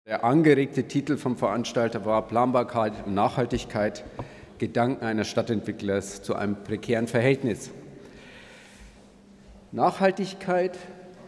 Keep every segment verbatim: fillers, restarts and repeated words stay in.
Der angeregte Titel vom Veranstalter war Planbarkeit und Nachhaltigkeit, Gedanken eines Stadtentwicklers zu einem prekären Verhältnis. Nachhaltigkeit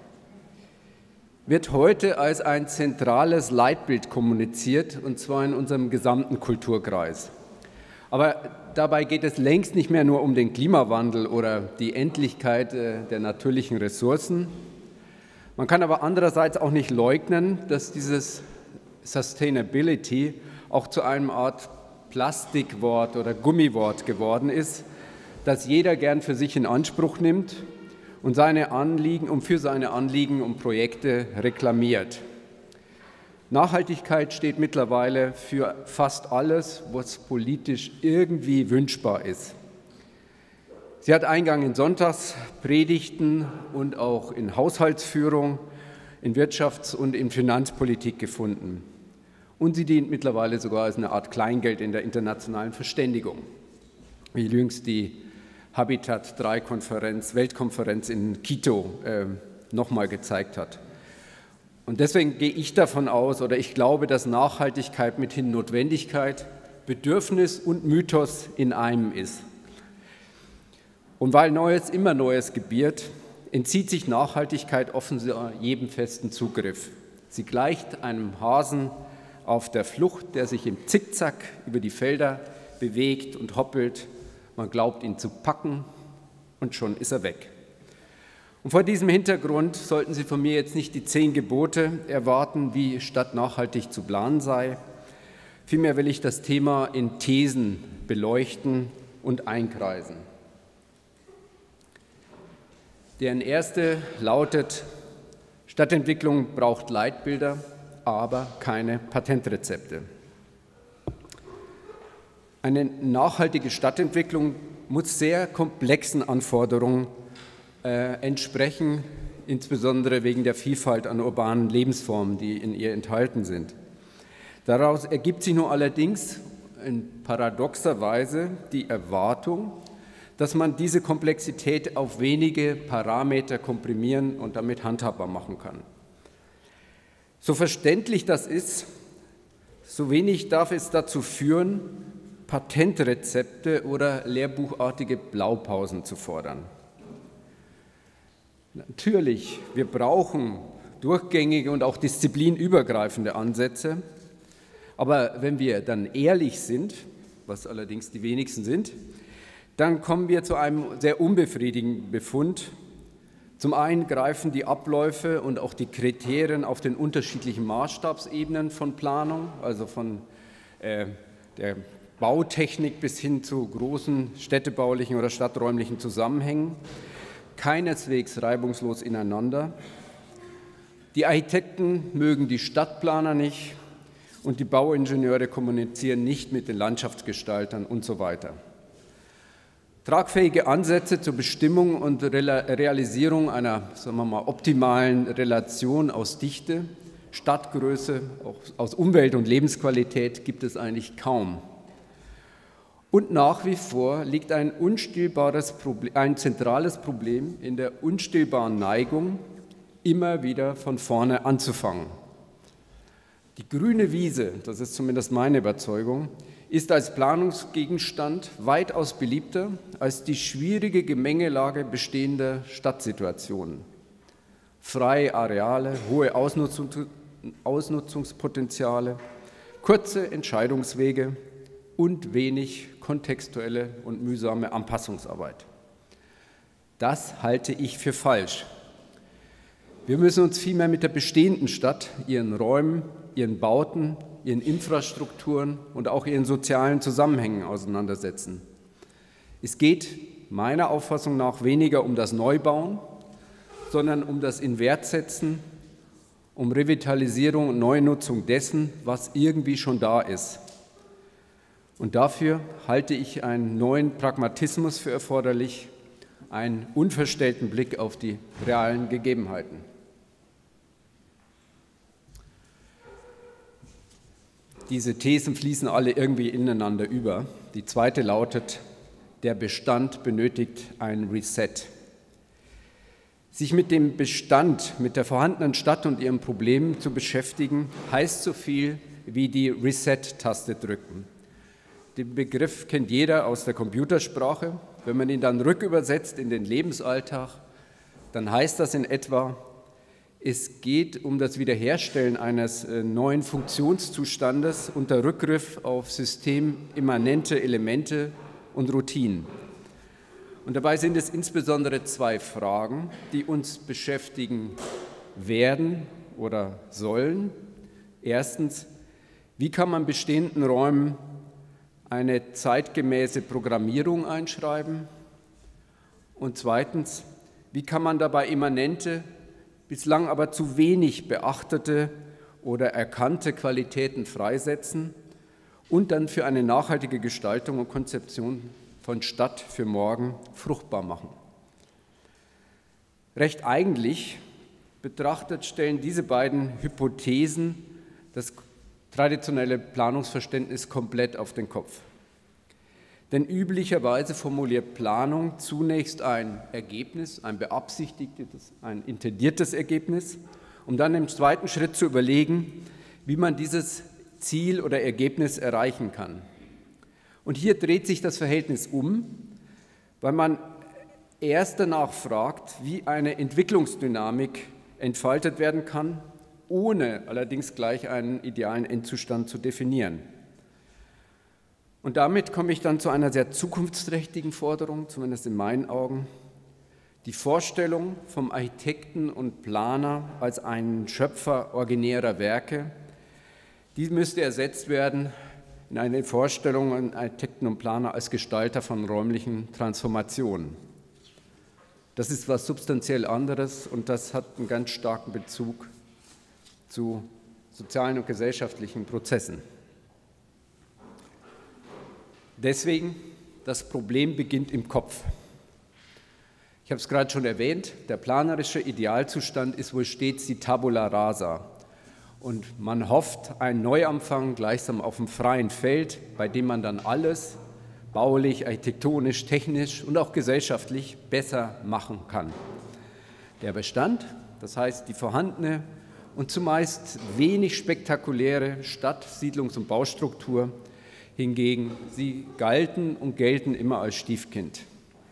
wird heute als ein zentrales Leitbild kommuniziert, und zwar in unserem gesamten Kulturkreis. Aber dabei geht es längst nicht mehr nur um den Klimawandel oder die Endlichkeit der natürlichen Ressourcen. Man kann aber andererseits auch nicht leugnen, dass dieses Sustainability auch zu einem Art Plastikwort oder Gummiwort geworden ist, das jeder gern für sich in Anspruch nimmt und seine Anliegen und für seine Anliegen und Projekte reklamiert. Nachhaltigkeit steht mittlerweile für fast alles, was politisch irgendwie wünschbar ist. Sie hat Eingang in Sonntagspredigten und auch in Haushaltsführung, in Wirtschafts- und in Finanzpolitik gefunden. Und sie dient mittlerweile sogar als eine Art Kleingeld in der internationalen Verständigung, wie jüngst die Habitat drei Konferenz, Weltkonferenz in Quito äh, nochmal gezeigt hat. Und deswegen gehe ich davon aus, oder ich glaube, dass Nachhaltigkeit mithin Notwendigkeit, Bedürfnis und Mythos in einem ist. Und weil Neues immer Neues gebiert, entzieht sich Nachhaltigkeit offensichtlich jedem festen Zugriff. Sie gleicht einem Hasen auf der Flucht, der sich im Zickzack über die Felder bewegt und hoppelt. Man glaubt, ihn zu packen, und schon ist er weg. Und vor diesem Hintergrund sollten Sie von mir jetzt nicht die zehn Gebote erwarten, wie Stadt nachhaltig zu planen sei. Vielmehr will ich das Thema in Thesen beleuchten und einkreisen. Deren erste lautet: Stadtentwicklung braucht Leitbilder, aber keine Patentrezepte. Eine nachhaltige Stadtentwicklung muss sehr komplexen Anforderungen äh, entsprechen, insbesondere wegen der Vielfalt an urbanen Lebensformen, die in ihr enthalten sind. Daraus ergibt sich nur allerdings in paradoxer Weise die Erwartung, dass man diese Komplexität auf wenige Parameter komprimieren und damit handhabbar machen kann. So verständlich das ist, so wenig darf es dazu führen, Patentrezepte oder lehrbuchartige Blaupausen zu fordern. Natürlich, wir brauchen durchgängige und auch disziplinübergreifende Ansätze, aber wenn wir dann ehrlich sind, was allerdings die wenigsten sind, dann kommen wir zu einem sehr unbefriedigenden Befund. Zum einen greifen die Abläufe und auch die Kriterien auf den unterschiedlichen Maßstabsebenen von Planung, also von äh, der Bautechnik bis hin zu großen städtebaulichen oder stadträumlichen Zusammenhängen, keineswegs reibungslos ineinander. Die Architekten mögen die Stadtplaner nicht und die Bauingenieure kommunizieren nicht mit den Landschaftsgestaltern und so weiter. Tragfähige Ansätze zur Bestimmung und Realisierung einer, sagen wir mal, optimalen Relation aus Dichte, Stadtgröße, auch aus Umwelt- und Lebensqualität gibt es eigentlich kaum. Und nach wie vor liegt ein unstillbares Problem, ein zentrales Problem in der unstillbaren Neigung, immer wieder von vorne anzufangen. Die grüne Wiese, das ist zumindest meine Überzeugung, ist als Planungsgegenstand weitaus beliebter als die schwierige Gemengelage bestehender Stadtsituationen. Freie Areale, hohe Ausnutzung, Ausnutzungspotenziale, kurze Entscheidungswege und wenig kontextuelle und mühsame Anpassungsarbeit. Das halte ich für falsch. Wir müssen uns vielmehr mit der bestehenden Stadt, ihren Räumen, ihren Bauten, ihren Infrastrukturen und auch ihren sozialen Zusammenhängen auseinandersetzen. Es geht meiner Auffassung nach weniger um das Neubauen, sondern um das Inwertsetzen, um Revitalisierung und Neunutzung dessen, was irgendwie schon da ist. Und dafür halte ich einen neuen Pragmatismus für erforderlich, einen unverstellten Blick auf die realen Gegebenheiten. Diese Thesen fließen alle irgendwie ineinander über. Die zweite lautet: Der Bestand benötigt ein Reset. Sich mit dem Bestand, mit der vorhandenen Stadt und ihren Problemen zu beschäftigen, heißt so viel wie die Reset-Taste drücken. Den Begriff kennt jeder aus der Computersprache. Wenn man ihn dann rückübersetzt in den Lebensalltag, dann heißt das in etwa, es geht um das Wiederherstellen eines neuen Funktionszustandes unter Rückgriff auf systemimmanente Elemente und Routinen. Und dabei sind es insbesondere zwei Fragen, die uns beschäftigen werden oder sollen. Erstens, wie kann man bestehenden Räumen eine zeitgemäße Programmierung einschreiben? Und zweitens, wie kann man dabei immanente, bislang aber zu wenig beachtete oder erkannte Qualitäten freisetzen und dann für eine nachhaltige Gestaltung und Konzeption von Stadt für morgen fruchtbar machen? Recht eigentlich betrachtet stellen diese beiden Hypothesen das traditionelle Planungsverständnis komplett auf den Kopf. Denn üblicherweise formuliert Planung zunächst ein Ergebnis, ein beabsichtigtes, ein intendiertes Ergebnis, um dann im zweiten Schritt zu überlegen, wie man dieses Ziel oder Ergebnis erreichen kann. Und hier dreht sich das Verhältnis um, weil man erst danach fragt, wie eine Entwicklungsdynamik entfaltet werden kann, ohne allerdings gleich einen idealen Endzustand zu definieren. Und damit komme ich dann zu einer sehr zukunftsträchtigen Forderung, zumindest in meinen Augen. Die Vorstellung vom Architekten und Planer als einen Schöpfer originärer Werke, die müsste ersetzt werden in eine Vorstellung an Architekten und Planer als Gestalter von räumlichen Transformationen. Das ist was substanziell anderes und das hat einen ganz starken Bezug zu sozialen und gesellschaftlichen Prozessen. Deswegen, das Problem beginnt im Kopf. Ich habe es gerade schon erwähnt, der planerische Idealzustand ist wohl stets die Tabula rasa. Und man hofft, einen Neuanfang gleichsam auf dem freien Feld, bei dem man dann alles baulich, architektonisch, technisch und auch gesellschaftlich besser machen kann. Der Bestand, das heißt die vorhandene und zumeist wenig spektakuläre Stadt-, Siedlungs- und Baustruktur hingegen, sie galten und gelten immer als Stiefkind.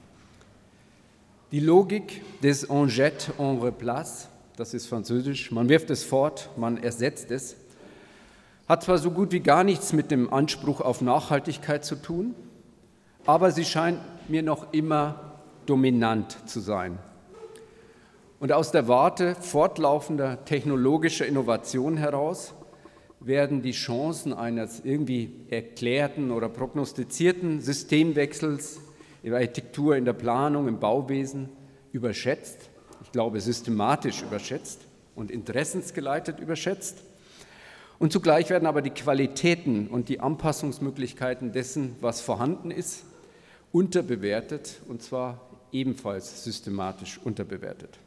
Die Logik des on jette, on replace, das ist französisch, man wirft es fort, man ersetzt es, hat zwar so gut wie gar nichts mit dem Anspruch auf Nachhaltigkeit zu tun, aber sie scheint mir noch immer dominant zu sein. Und aus der Warte fortlaufender technologischer Innovation heraus werden die Chancen eines irgendwie erklärten oder prognostizierten Systemwechsels in der Architektur, in der Planung, im Bauwesen überschätzt, ich glaube systematisch überschätzt und interessensgeleitet überschätzt. Und zugleich werden aber die Qualitäten und die Anpassungsmöglichkeiten dessen, was vorhanden ist, unterbewertet, und zwar ebenfalls systematisch unterbewertet.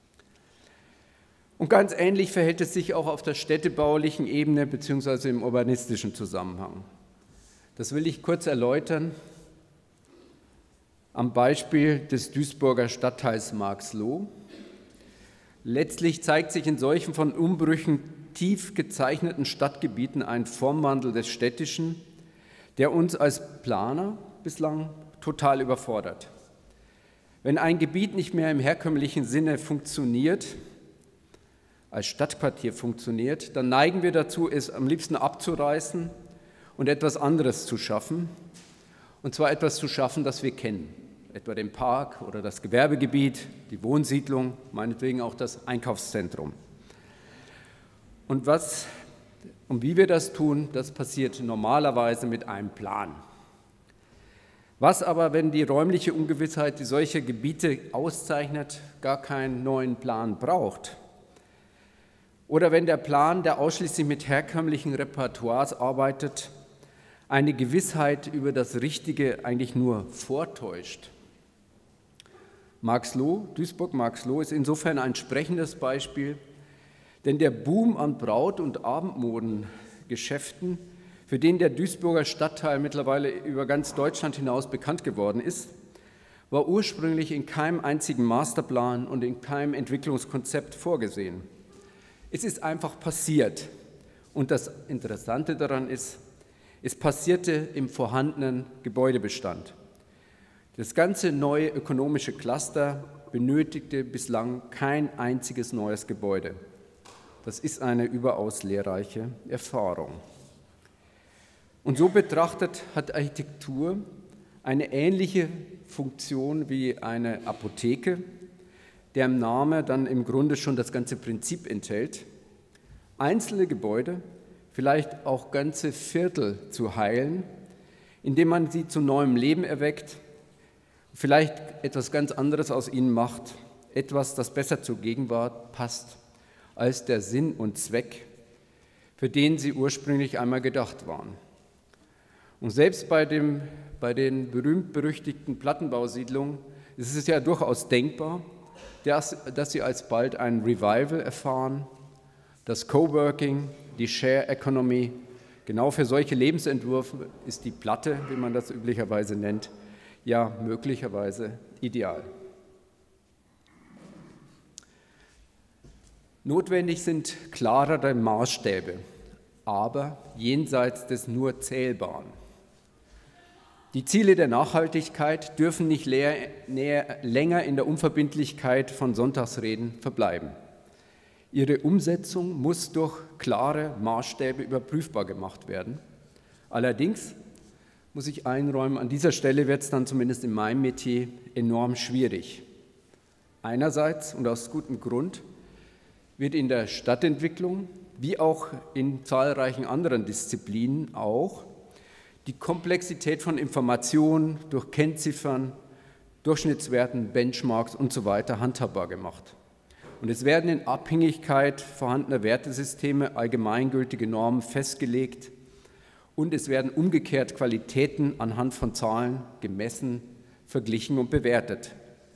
Und ganz ähnlich verhält es sich auch auf der städtebaulichen Ebene bzw. im urbanistischen Zusammenhang. Das will ich kurz erläutern am Beispiel des Duisburger Stadtteils Marxloh. Letztlich zeigt sich in solchen von Umbrüchen tief gezeichneten Stadtgebieten ein Formwandel des Städtischen, der uns als Planer bislang total überfordert. Wenn ein Gebiet nicht mehr im herkömmlichen Sinne funktioniert, als Stadtquartier funktioniert, dann neigen wir dazu, es am liebsten abzureißen und etwas anderes zu schaffen, und zwar etwas zu schaffen, das wir kennen, etwa den Park oder das Gewerbegebiet, die Wohnsiedlung, meinetwegen auch das Einkaufszentrum. Und was und wie wir das tun, das passiert normalerweise mit einem Plan. Was aber, wenn die räumliche Ungewissheit, die solche Gebiete auszeichnet, gar keinen neuen Plan braucht? Oder wenn der Plan, der ausschließlich mit herkömmlichen Repertoires arbeitet, eine Gewissheit über das Richtige eigentlich nur vortäuscht? Marxloh, Duisburg-Marxloh ist insofern ein sprechendes Beispiel, denn der Boom an Braut- und Abendmodengeschäften, für den der Duisburger Stadtteil mittlerweile über ganz Deutschland hinaus bekannt geworden ist, war ursprünglich in keinem einzigen Masterplan und in keinem Entwicklungskonzept vorgesehen. Es ist einfach passiert. Und das Interessante daran ist, es passierte im vorhandenen Gebäudebestand. Das ganze neue ökonomische Cluster benötigte bislang kein einziges neues Gebäude. Das ist eine überaus lehrreiche Erfahrung. Und so betrachtet hat Architektur eine ähnliche Funktion wie eine Apotheke, deren Name dann im Grunde schon das ganze Prinzip enthält, einzelne Gebäude, vielleicht auch ganze Viertel zu heilen, indem man sie zu neuem Leben erweckt, vielleicht etwas ganz anderes aus ihnen macht, etwas, das besser zur Gegenwart passt als der Sinn und Zweck, für den sie ursprünglich einmal gedacht waren. Und selbst bei, dem, bei den berühmt-berüchtigten Plattenbausiedlungen ist es ja durchaus denkbar, dass, dass sie alsbald ein Revival erfahren, das Coworking, die Share Economy. Genau für solche Lebensentwürfe ist die Platte, wie man das üblicherweise nennt, ja möglicherweise ideal. Notwendig sind klarere Maßstäbe, aber jenseits des nur Zählbaren. Die Ziele der Nachhaltigkeit dürfen nicht leer, näher, länger in der Unverbindlichkeit von Sonntagsreden verbleiben. Ihre Umsetzung muss durch klare Maßstäbe überprüfbar gemacht werden. Allerdings muss ich einräumen, an dieser Stelle wird es dann zumindest in meinem Metier enorm schwierig. Einerseits und aus gutem Grund wird in der Stadtentwicklung wie auch in zahlreichen anderen Disziplinen auch die Komplexität von Informationen durch Kennziffern, Durchschnittswerten, Benchmarks und so weiter handhabbar gemacht. Und es werden in Abhängigkeit vorhandener Wertesysteme allgemeingültige Normen festgelegt und es werden umgekehrt Qualitäten anhand von Zahlen gemessen, verglichen und bewertet.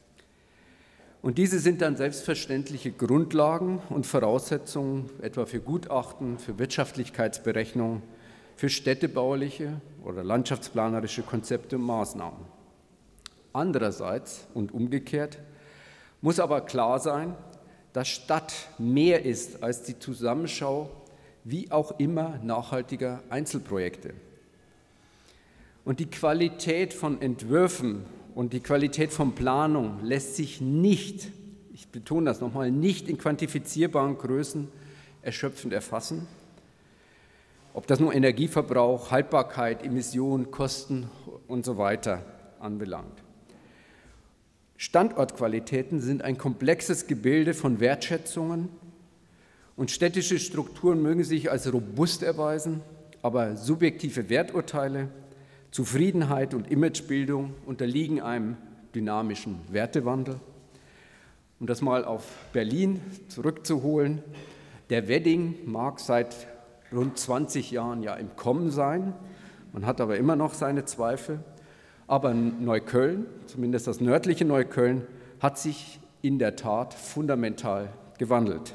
Und diese sind dann selbstverständliche Grundlagen und Voraussetzungen etwa für Gutachten, für Wirtschaftlichkeitsberechnungen, für städtebauliche oder landschaftsplanerische Konzepte und Maßnahmen. Andererseits und umgekehrt muss aber klar sein, dass Stadt mehr ist als die Zusammenschau wie auch immer nachhaltiger Einzelprojekte. Und die Qualität von Entwürfen und die Qualität von Planung lässt sich nicht, ich betone das nochmal, nicht in quantifizierbaren Größen erschöpfend erfassen. Ob das nur Energieverbrauch, Haltbarkeit, Emissionen, Kosten und so weiter anbelangt. Standortqualitäten sind ein komplexes Gebilde von Wertschätzungen und städtische Strukturen mögen sich als robust erweisen, aber subjektive Werturteile, Zufriedenheit und Imagebildung unterliegen einem dynamischen Wertewandel. Um das mal auf Berlin zurückzuholen, der Wedding mag seit rund zwanzig Jahren ja im Kommen sein, man hat aber immer noch seine Zweifel. Aber Neukölln, zumindest das nördliche Neukölln, hat sich in der Tat fundamental gewandelt.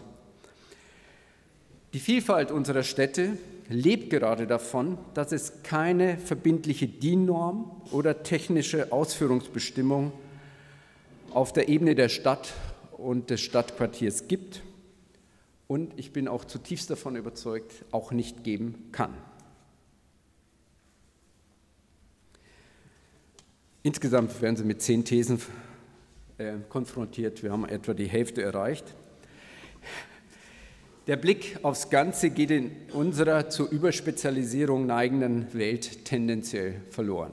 Die Vielfalt unserer Städte lebt gerade davon, dass es keine verbindliche D I N-Norm oder technische Ausführungsbestimmung auf der Ebene der Stadt und des Stadtquartiers gibt und ich bin auch zutiefst davon überzeugt, auch nicht geben kann. Insgesamt werden Sie mit zehn Thesen äh, konfrontiert. Wir haben etwa die Hälfte erreicht. Der Blick aufs Ganze geht in unserer zur Überspezialisierung neigenden Welt tendenziell verloren.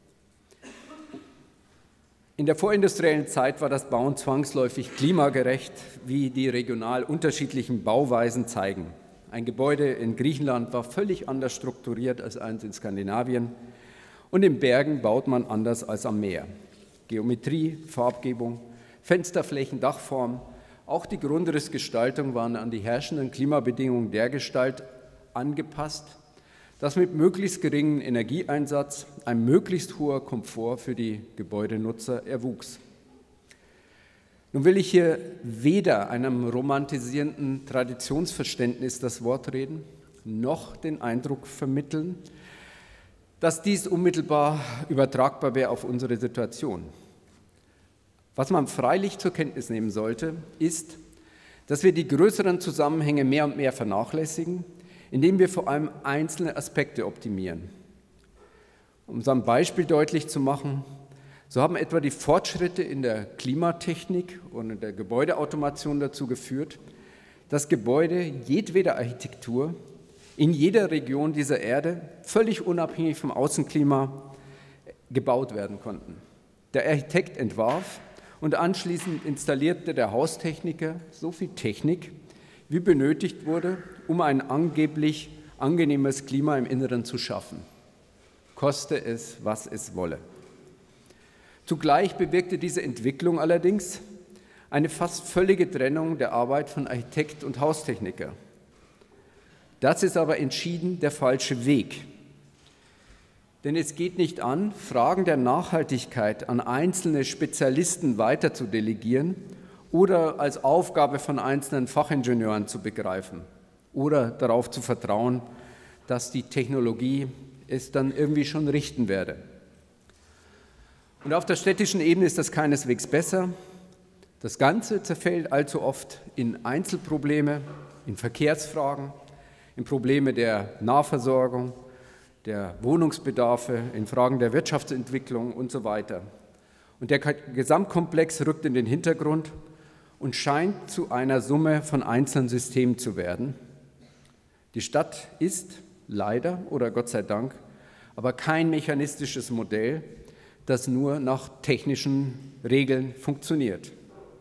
In der vorindustriellen Zeit war das Bauen zwangsläufig klimagerecht, wie die regional unterschiedlichen Bauweisen zeigen. Ein Gebäude in Griechenland war völlig anders strukturiert als eins in Skandinavien. Und in Bergen baut man anders als am Meer. Geometrie, Farbgebung, Fensterflächen, Dachform, auch die Grundrissgestaltung waren an die herrschenden Klimabedingungen dergestalt angepasst, dass mit möglichst geringem Energieeinsatz ein möglichst hoher Komfort für die Gebäudenutzer erwuchs. Nun will ich hier weder einem romantisierenden Traditionsverständnis das Wort reden, noch den Eindruck vermitteln, dass dies unmittelbar übertragbar wäre auf unsere Situation. Was man freilich zur Kenntnis nehmen sollte, ist, dass wir die größeren Zusammenhänge mehr und mehr vernachlässigen, indem wir vor allem einzelne Aspekte optimieren. Um es am Beispiel deutlich zu machen, so haben etwa die Fortschritte in der Klimatechnik und in der Gebäudeautomation dazu geführt, dass Gebäude jedweder Architektur in jeder Region dieser Erde völlig unabhängig vom Außenklima gebaut werden konnten. Der Architekt entwarf und anschließend installierte der Haustechniker so viel Technik, wie benötigt wurde, um ein angeblich angenehmes Klima im Inneren zu schaffen, koste es, was es wolle. Zugleich bewirkte diese Entwicklung allerdings eine fast völlige Trennung der Arbeit von Architekt und Haustechniker. Das ist aber entschieden der falsche Weg. Denn es geht nicht an, Fragen der Nachhaltigkeit an einzelne Spezialisten weiter zu delegieren oder als Aufgabe von einzelnen Fachingenieuren zu begreifen oder darauf zu vertrauen, dass die Technologie es dann irgendwie schon richten werde. Und auf der städtischen Ebene ist das keineswegs besser. Das Ganze zerfällt allzu oft in Einzelprobleme, in Verkehrsfragen, in Probleme der Nahversorgung, der Wohnungsbedarfe, in Fragen der Wirtschaftsentwicklung und so weiter. Und der Gesamtkomplex rückt in den Hintergrund und scheint zu einer Summe von einzelnen Systemen zu werden. Die Stadt ist leider oder Gott sei Dank aber kein mechanistisches Modell, das nur nach technischen Regeln funktioniert.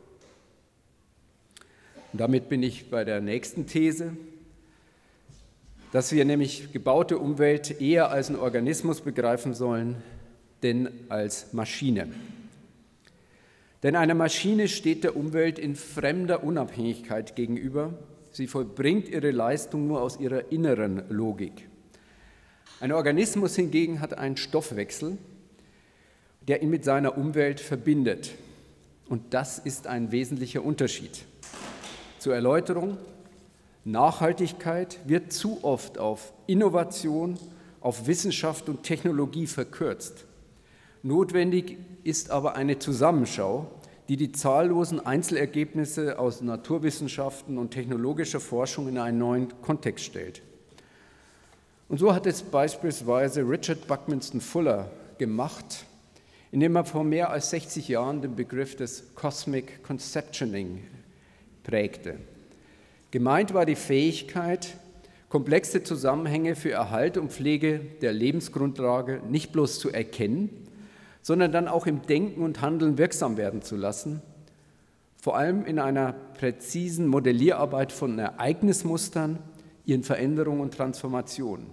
Und damit bin ich bei der nächsten These, dass wir nämlich gebaute Umwelt eher als einen Organismus begreifen sollen, denn als Maschine. Denn eine Maschine steht der Umwelt in fremder Unabhängigkeit gegenüber. Sie vollbringt ihre Leistung nur aus ihrer inneren Logik. Ein Organismus hingegen hat einen Stoffwechsel, der ihn mit seiner Umwelt verbindet. Und das ist ein wesentlicher Unterschied. Zur Erläuterung: Nachhaltigkeit wird zu oft auf Innovation, auf Wissenschaft und Technologie verkürzt. Notwendig ist aber eine Zusammenschau, die die zahllosen Einzelergebnisse aus Naturwissenschaften und technologischer Forschung in einen neuen Kontext stellt. Und so hat es beispielsweise Richard Buckminster Fuller gemacht, indem er vor mehr als sechzig Jahren den Begriff des Cosmic Conceptioning prägte. Gemeint war die Fähigkeit, komplexe Zusammenhänge für Erhalt und Pflege der Lebensgrundlage nicht bloß zu erkennen, sondern dann auch im Denken und Handeln wirksam werden zu lassen, vor allem in einer präzisen Modellierarbeit von Ereignismustern, ihren Veränderungen und Transformationen.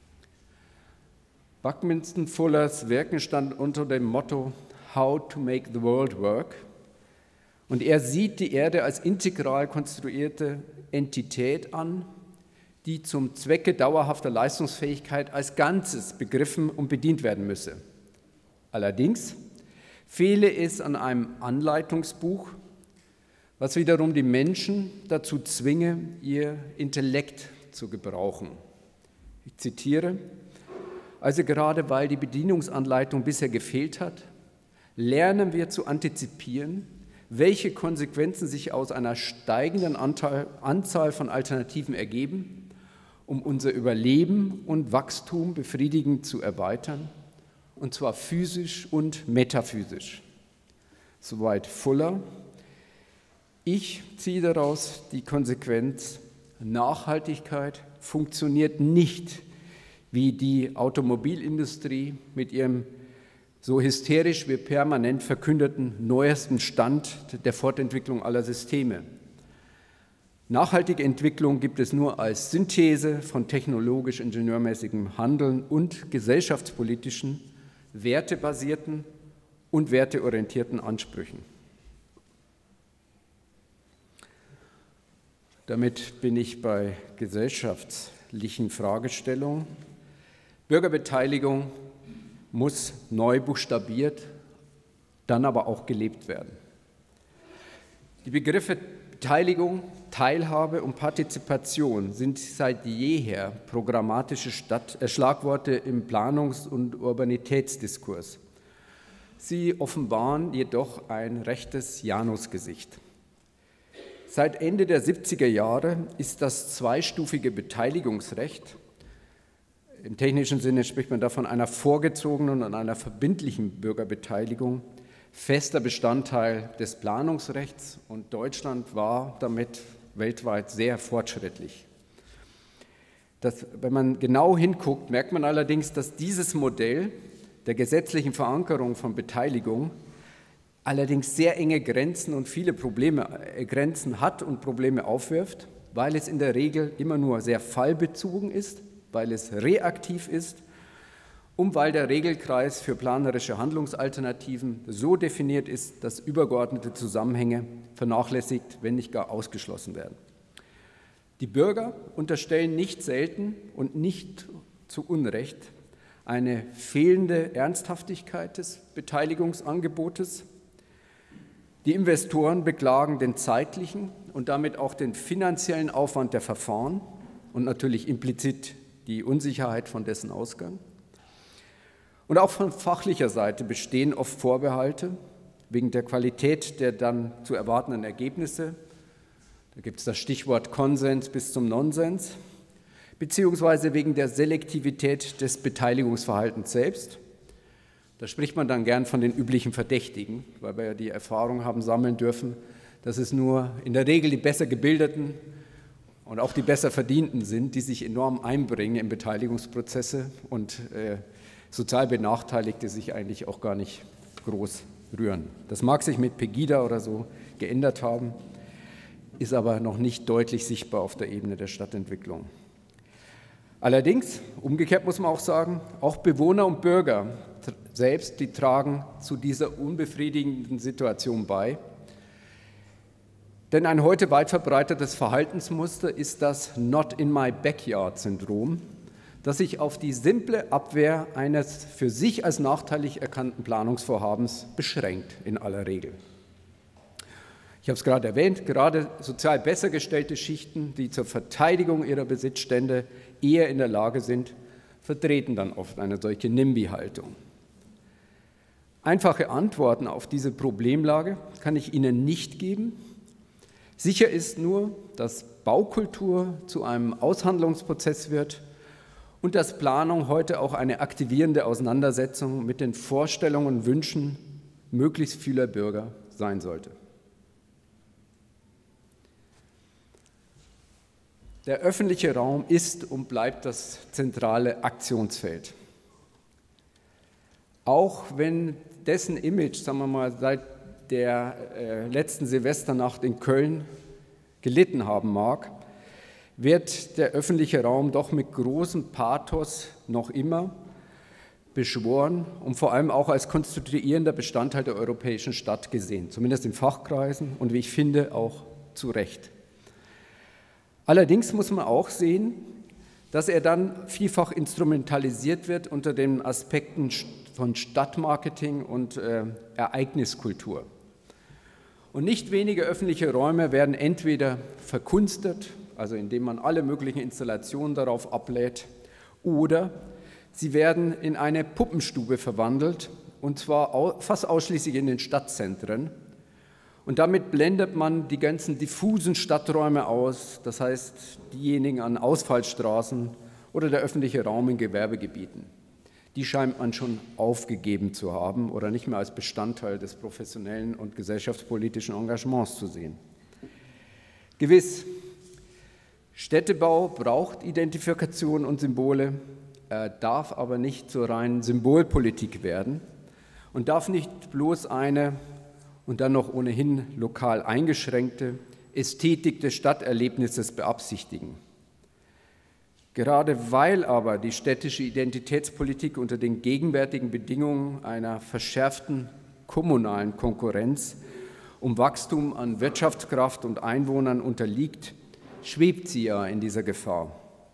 Buckminster Fullers Wirken stand unter dem Motto How to make the world work. Und er sieht die Erde als integral konstruierte Entität an, die zum Zwecke dauerhafter Leistungsfähigkeit als Ganzes begriffen und bedient werden müsse. Allerdings fehle es an einem Anleitungsbuch, was wiederum die Menschen dazu zwinge, ihr Intellekt zu gebrauchen. Ich zitiere: Also gerade weil die Bedienungsanleitung bisher gefehlt hat, lernen wir zu antizipieren, welche Konsequenzen sich aus einer steigenden Anteil, Anzahl von Alternativen ergeben, um unser Überleben und Wachstum befriedigend zu erweitern, und zwar physisch und metaphysisch. Soweit Fuller. Ich ziehe daraus die Konsequenz: Nachhaltigkeit funktioniert nicht wie die Automobilindustrie mit ihrem so hysterisch wie permanent verkündeten neuesten Stand der Fortentwicklung aller Systeme. Nachhaltige Entwicklung gibt es nur als Synthese von technologisch-ingenieurmäßigem Handeln und gesellschaftspolitischen, wertebasierten und werteorientierten Ansprüchen. Damit bin ich bei gesellschaftlichen Fragestellungen. Bürgerbeteiligung muss neu buchstabiert, dann aber auch gelebt werden. Die Begriffe Beteiligung, Teilhabe und Partizipation sind seit jeher programmatische Stadt, äh, Schlagworte im Planungs- und Urbanitätsdiskurs. Sie offenbaren jedoch ein rechtes Janusgesicht. Seit Ende der siebziger Jahre ist das zweistufige Beteiligungsrecht, im technischen Sinne spricht man da von einer vorgezogenen und einer verbindlichen Bürgerbeteiligung, fester Bestandteil des Planungsrechts, und Deutschland war damit weltweit sehr fortschrittlich. Das, wenn man genau hinguckt, merkt man allerdings, dass dieses Modell der gesetzlichen Verankerung von Beteiligung allerdings sehr enge Grenzen und viele Probleme, äh, Grenzen hat und Probleme aufwirft, weil es in der Regel immer nur sehr fallbezogen ist, weil es reaktiv ist und weil der Regelkreis für planerische Handlungsalternativen so definiert ist, dass übergeordnete Zusammenhänge vernachlässigt, wenn nicht gar ausgeschlossen werden. Die Bürger unterstellen nicht selten und nicht zu Unrecht eine fehlende Ernsthaftigkeit des Beteiligungsangebotes. Die Investoren beklagen den zeitlichen und damit auch den finanziellen Aufwand der Verfahren und natürlich implizit die Unsicherheit von dessen Ausgang. Und auch von fachlicher Seite bestehen oft Vorbehalte wegen der Qualität der dann zu erwartenden Ergebnisse. Da gibt es das Stichwort Konsens bis zum Nonsens, beziehungsweise wegen der Selektivität des Beteiligungsverhaltens selbst. Da spricht man dann gern von den üblichen Verdächtigen, weil wir ja die Erfahrung haben sammeln dürfen, dass es nur in der Regel die besser gebildeten und auch die besser Verdienten sind, die sich enorm einbringen in Beteiligungsprozesse und äh, sozial Benachteiligte sich eigentlich auch gar nicht groß rühren. Das mag sich mit Pegida oder so geändert haben, ist aber noch nicht deutlich sichtbar auf der Ebene der Stadtentwicklung. Allerdings, umgekehrt muss man auch sagen, auch Bewohner und Bürger selbst, die tragen zu dieser unbefriedigenden Situation bei. Denn ein heute weit verbreitetes Verhaltensmuster ist das Not-in-my-backyard-Syndrom, das sich auf die simple Abwehr eines für sich als nachteilig erkannten Planungsvorhabens beschränkt, in aller Regel. Ich habe es gerade erwähnt, gerade sozial besser gestellte Schichten, die zur Verteidigung ihrer Besitzstände eher in der Lage sind, vertreten dann oft eine solche NIMBY-Haltung. Einfache Antworten auf diese Problemlage kann ich Ihnen nicht geben. Sicher ist nur, dass Baukultur zu einem Aushandlungsprozess wird und dass Planung heute auch eine aktivierende Auseinandersetzung mit den Vorstellungen und Wünschen möglichst vieler Bürger sein sollte. Der öffentliche Raum ist und bleibt das zentrale Aktionsfeld. Auch wenn dessen Image, sagen wir mal, seit der äh, letzten Silvesternacht in Köln gelitten haben mag, wird der öffentliche Raum doch mit großem Pathos noch immer beschworen und vor allem auch als konstituierender Bestandteil der europäischen Stadt gesehen, zumindest in Fachkreisen und wie ich finde auch zu Recht. Allerdings muss man auch sehen, dass er dann vielfach instrumentalisiert wird unter den Aspekten von Stadtmarketing und äh, Ereigniskultur. Und nicht wenige öffentliche Räume werden entweder verkunstet, also indem man alle möglichen Installationen darauf ablädt, oder sie werden in eine Puppenstube verwandelt, und zwar fast ausschließlich in den Stadtzentren. Und damit blendet man die ganzen diffusen Stadträume aus, das heißt diejenigen an Ausfallstraßen oder der öffentliche Raum in Gewerbegebieten. Die scheint man schon aufgegeben zu haben oder nicht mehr als Bestandteil des professionellen und gesellschaftspolitischen Engagements zu sehen. Gewiss, Städtebau braucht Identifikation und Symbole, er darf aber nicht zur reinen Symbolpolitik werden und darf nicht bloß eine und dann noch ohnehin lokal eingeschränkte Ästhetik des Stadterlebnisses beabsichtigen. Gerade weil aber die städtische Identitätspolitik unter den gegenwärtigen Bedingungen einer verschärften kommunalen Konkurrenz um Wachstum an Wirtschaftskraft und Einwohnern unterliegt, schwebt sie ja in dieser Gefahr.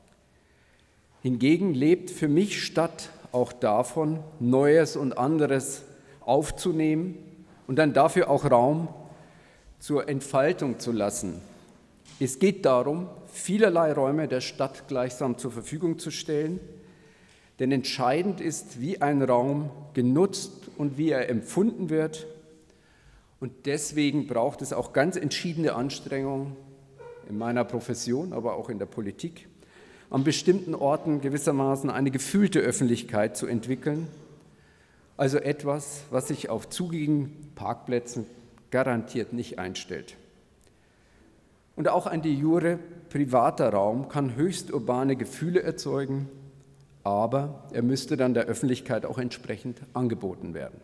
Hingegen lebt für mich Stadt auch davon, Neues und anderes aufzunehmen und dann dafür auch Raum zur Entfaltung zu lassen. Es geht darum, vielerlei Räume der Stadt gleichsam zur Verfügung zu stellen, denn entscheidend ist, wie ein Raum genutzt und wie er empfunden wird. Und deswegen braucht es auch ganz entschiedene Anstrengungen in meiner Profession, aber auch in der Politik, an bestimmten Orten gewissermaßen eine gefühlte Öffentlichkeit zu entwickeln. Also etwas, was sich auf zugigen Parkplätzen garantiert nicht einstellt. Und auch ein de jure privater Raum kann höchst urbane Gefühle erzeugen, aber er müsste dann der Öffentlichkeit auch entsprechend angeboten werden.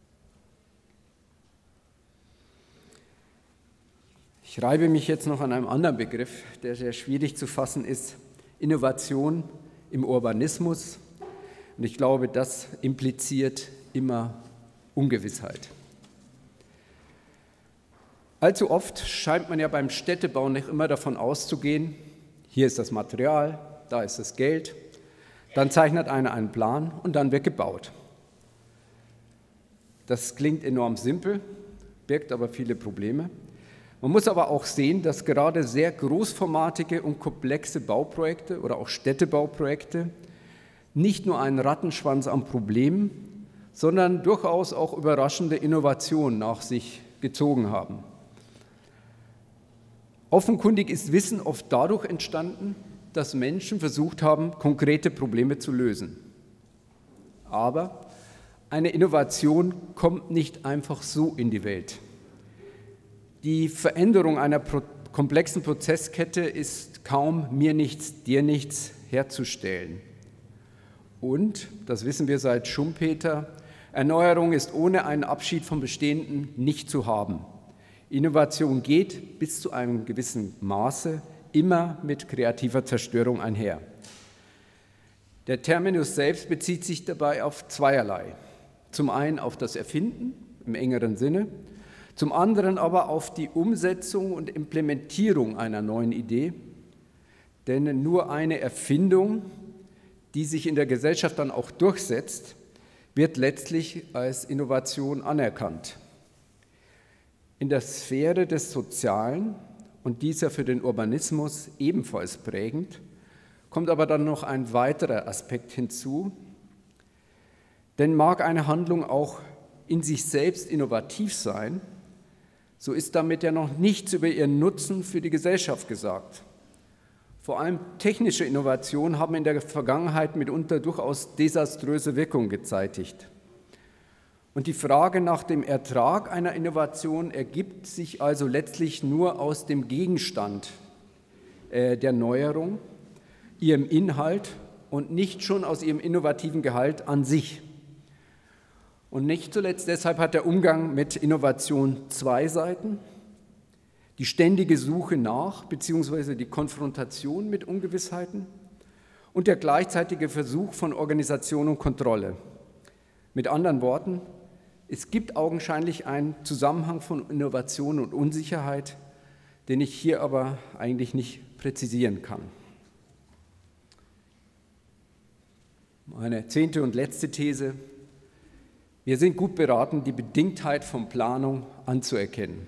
Ich reibe mich jetzt noch an einem anderen Begriff, der sehr schwierig zu fassen ist: Innovation im Urbanismus. Und ich glaube, das impliziert immer Ungewissheit. Allzu oft scheint man ja beim Städtebau nicht immer davon auszugehen, hier ist das Material, da ist das Geld, dann zeichnet einer einen Plan und dann wird gebaut. Das klingt enorm simpel, birgt aber viele Probleme. Man muss aber auch sehen, dass gerade sehr großformatige und komplexe Bauprojekte oder auch Städtebauprojekte nicht nur einen Rattenschwanz an Problemen, sondern durchaus auch überraschende Innovationen nach sich gezogen haben. Offenkundig ist Wissen oft dadurch entstanden, dass Menschen versucht haben, konkrete Probleme zu lösen. Aber eine Innovation kommt nicht einfach so in die Welt. Die Veränderung einer pro- komplexen Prozesskette ist kaum mir nichts, dir nichts herzustellen. Und, das wissen wir seit Schumpeter, Erneuerung ist ohne einen Abschied vom Bestehenden nicht zu haben. Innovation geht bis zu einem gewissen Maße immer mit kreativer Zerstörung einher. Der Terminus selbst bezieht sich dabei auf zweierlei. Zum einen auf das Erfinden im engeren Sinne, zum anderen aber auf die Umsetzung und Implementierung einer neuen Idee. Denn nur eine Erfindung, die sich in der Gesellschaft dann auch durchsetzt, wird letztlich als Innovation anerkannt. In der Sphäre des Sozialen, und dies ja für den Urbanismus ebenfalls prägend, kommt aber dann noch ein weiterer Aspekt hinzu. Denn mag eine Handlung auch in sich selbst innovativ sein, so ist damit ja noch nichts über ihren Nutzen für die Gesellschaft gesagt. Vor allem technische Innovationen haben in der Vergangenheit mitunter durchaus desaströse Wirkungen gezeitigt. Und die Frage nach dem Ertrag einer Innovation ergibt sich also letztlich nur aus dem Gegenstand äh, der Neuerung, ihrem Inhalt und nicht schon aus ihrem innovativen Gehalt an sich. Und nicht zuletzt deshalb hat der Umgang mit Innovation zwei Seiten: die ständige Suche nach bzw. die Konfrontation mit Ungewissheiten und der gleichzeitige Versuch von Organisation und Kontrolle. Mit anderen Worten, es gibt augenscheinlich einen Zusammenhang von Innovation und Unsicherheit, den ich hier aber eigentlich nicht präzisieren kann. Meine zehnte und letzte These: Wir sind gut beraten, die Bedingtheit von Planung anzuerkennen.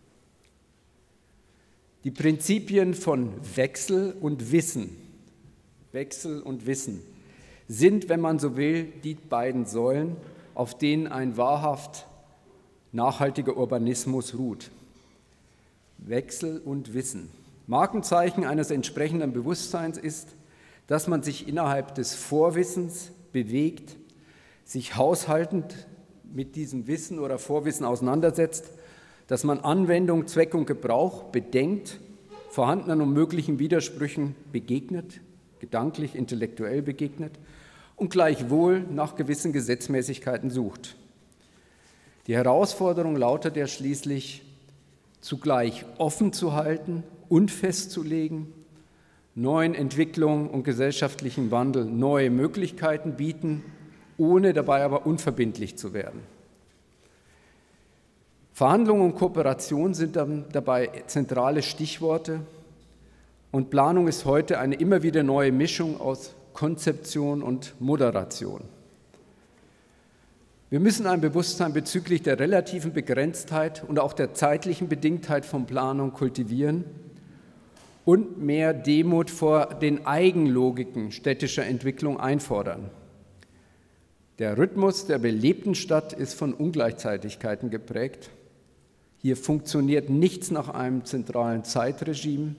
Die Prinzipien von Wechsel und Wissen, Wechsel und Wissen sind, wenn man so will, die beiden Säulen, auf denen ein wahrhaft nachhaltiger Urbanismus ruht. Wechsel und Wissen. Markenzeichen eines entsprechenden Bewusstseins ist, dass man sich innerhalb des Vorwissens bewegt, sich haushaltend mit diesem Wissen oder Vorwissen auseinandersetzt, dass man Anwendung, Zweck und Gebrauch bedenkt, vorhandenen und möglichen Widersprüchen begegnet, gedanklich, intellektuell begegnet und gleichwohl nach gewissen Gesetzmäßigkeiten sucht. Die Herausforderung lautet ja schließlich, zugleich offen zu halten und festzulegen, neuen Entwicklungen und gesellschaftlichen Wandel neue Möglichkeiten bieten, ohne dabei aber unverbindlich zu werden. Verhandlungen und Kooperation sind dann dabei zentrale Stichworte und Planung ist heute eine immer wieder neue Mischung aus Konzeption und Moderation. Wir müssen ein Bewusstsein bezüglich der relativen Begrenztheit und auch der zeitlichen Bedingtheit von Planung kultivieren und mehr Demut vor den Eigenlogiken städtischer Entwicklung einfordern. Der Rhythmus der belebten Stadt ist von Ungleichzeitigkeiten geprägt. Hier funktioniert nichts nach einem zentralen Zeitregime.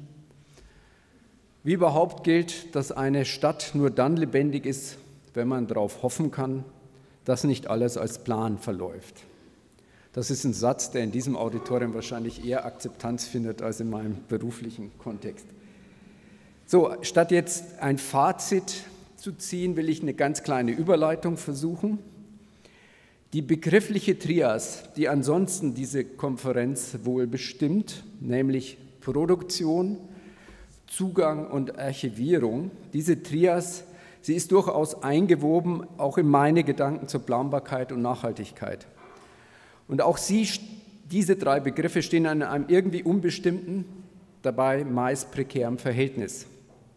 Wie überhaupt gilt, dass eine Stadt nur dann lebendig ist, wenn man darauf hoffen kann, dass nicht alles als Plan verläuft. Das ist ein Satz, der in diesem Auditorium wahrscheinlich eher Akzeptanz findet als in meinem beruflichen Kontext. So, statt jetzt ein Fazit zu ziehen, will ich eine ganz kleine Überleitung versuchen. Die begriffliche Trias, die ansonsten diese Konferenz wohl bestimmt, nämlich Produktion, Zugang und Archivierung, diese Trias, sie ist durchaus eingewoben, auch in meine Gedanken zur Planbarkeit und Nachhaltigkeit. Und auch sie, diese drei Begriffe stehen in einem irgendwie unbestimmten, dabei meist prekären Verhältnis.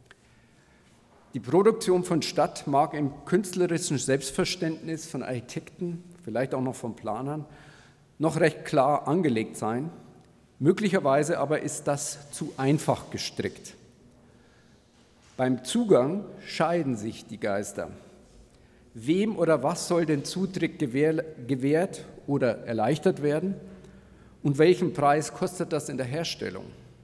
Die Produktion von Stadt mag im künstlerischen Selbstverständnis von Architekten, vielleicht auch noch von Planern, noch recht klar angelegt sein. Möglicherweise aber ist das zu einfach gestrickt. Beim Zugang scheiden sich die Geister. Wem oder was soll denn Zutritt gewährt oder erleichtert werden? Und welchen Preis kostet das in der Herstellung?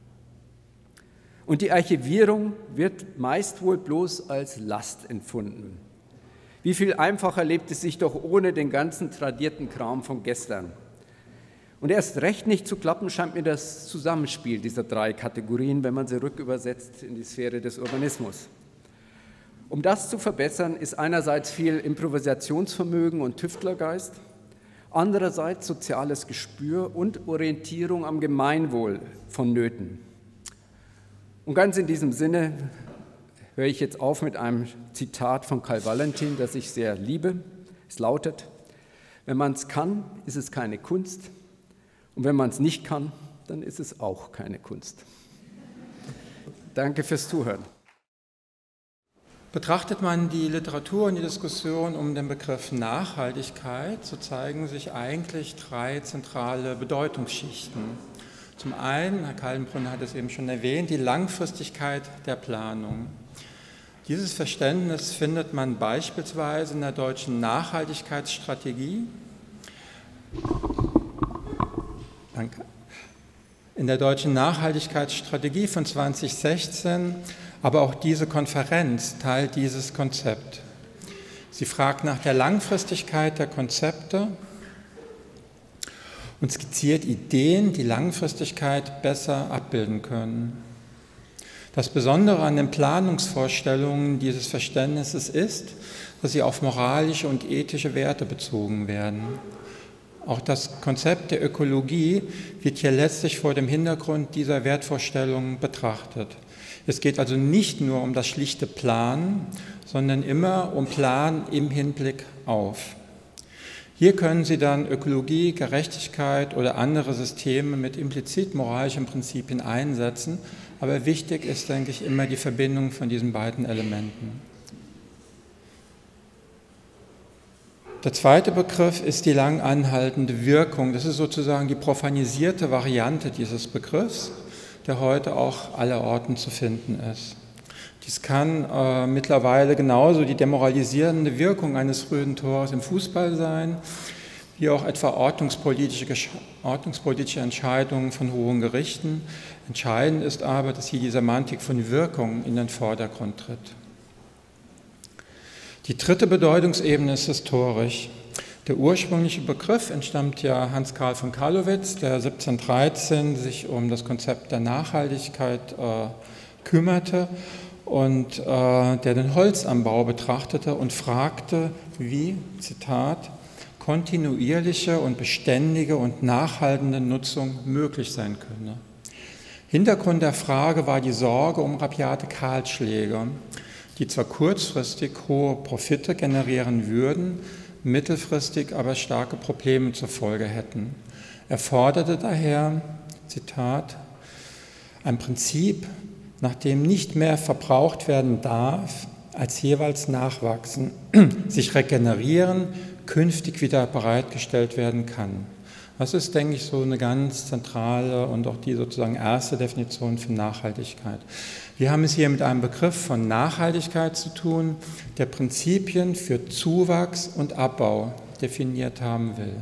Und die Archivierung wird meist wohl bloß als Last empfunden. Wie viel einfacher lebt es sich doch ohne den ganzen tradierten Kram von gestern? Und erst recht nicht zu klappen scheint mir das Zusammenspiel dieser drei Kategorien, wenn man sie rückübersetzt in die Sphäre des Urbanismus. Um das zu verbessern, ist einerseits viel Improvisationsvermögen und Tüftlergeist, andererseits soziales Gespür und Orientierung am Gemeinwohl vonnöten. Und ganz in diesem Sinne höre ich jetzt auf mit einem Zitat von Karl Valentin, das ich sehr liebe. Es lautet: Wenn man es kann, ist es keine Kunst. Und wenn man es nicht kann, dann ist es auch keine Kunst. Danke fürs Zuhören. Betrachtet man die Literatur und die Diskussion um den Begriff Nachhaltigkeit, so zeigen sich eigentlich drei zentrale Bedeutungsschichten. Zum einen, Herr Kaltenbrunner hat es eben schon erwähnt, die Langfristigkeit der Planung. Dieses Verständnis findet man beispielsweise in der deutschen Nachhaltigkeitsstrategie. Danke. In der deutschen Nachhaltigkeitsstrategie von zweitausendsechzehn, aber auch diese Konferenz teilt dieses Konzept. Sie fragt nach der Langfristigkeit der Konzepte und skizziert Ideen, die Langfristigkeit besser abbilden können. Das Besondere an den Planungsvorstellungen dieses Verständnisses ist, dass sie auf moralische und ethische Werte bezogen werden. Auch das Konzept der Ökologie wird hier letztlich vor dem Hintergrund dieser Wertvorstellungen betrachtet. Es geht also nicht nur um das schlichte Planen, sondern immer um Planen im Hinblick auf. Hier können Sie dann Ökologie, Gerechtigkeit oder andere Systeme mit implizit moralischen Prinzipien einsetzen, aber wichtig ist, denke ich, immer die Verbindung von diesen beiden Elementen. Der zweite Begriff ist die lang anhaltende Wirkung. Das ist sozusagen die profanisierte Variante dieses Begriffs, der heute auch allerorten zu finden ist. Dies kann äh, mittlerweile genauso die demoralisierende Wirkung eines frühen Tores im Fußball sein, wie auch etwa ordnungspolitische, ordnungspolitische Entscheidungen von hohen Gerichten. Entscheidend ist aber, dass hier die Semantik von Wirkung in den Vordergrund tritt. Die dritte Bedeutungsebene ist historisch. Der ursprüngliche Begriff entstammt ja Hans Karl von Carlowitz, der siebzehnhundertdreizehn sich um das Konzept der Nachhaltigkeit äh, kümmerte und äh, der den Holzanbau betrachtete und fragte, wie, Zitat, kontinuierliche und beständige und nachhaltende Nutzung möglich sein könne. Hintergrund der Frage war die Sorge um rabiate Kahlschläge, die zwar kurzfristig hohe Profite generieren würden, mittelfristig aber starke Probleme zur Folge hätten. Er forderte daher, Zitat, ein Prinzip, nach dem nicht mehr verbraucht werden darf, als jeweils nachwachsen, sich regenerieren, künftig wieder bereitgestellt werden kann. Das ist, denke ich, so eine ganz zentrale und auch die sozusagen erste Definition für Nachhaltigkeit. Wir haben es hier mit einem Begriff von Nachhaltigkeit zu tun, der Prinzipien für Zuwachs und Abbau definiert haben will.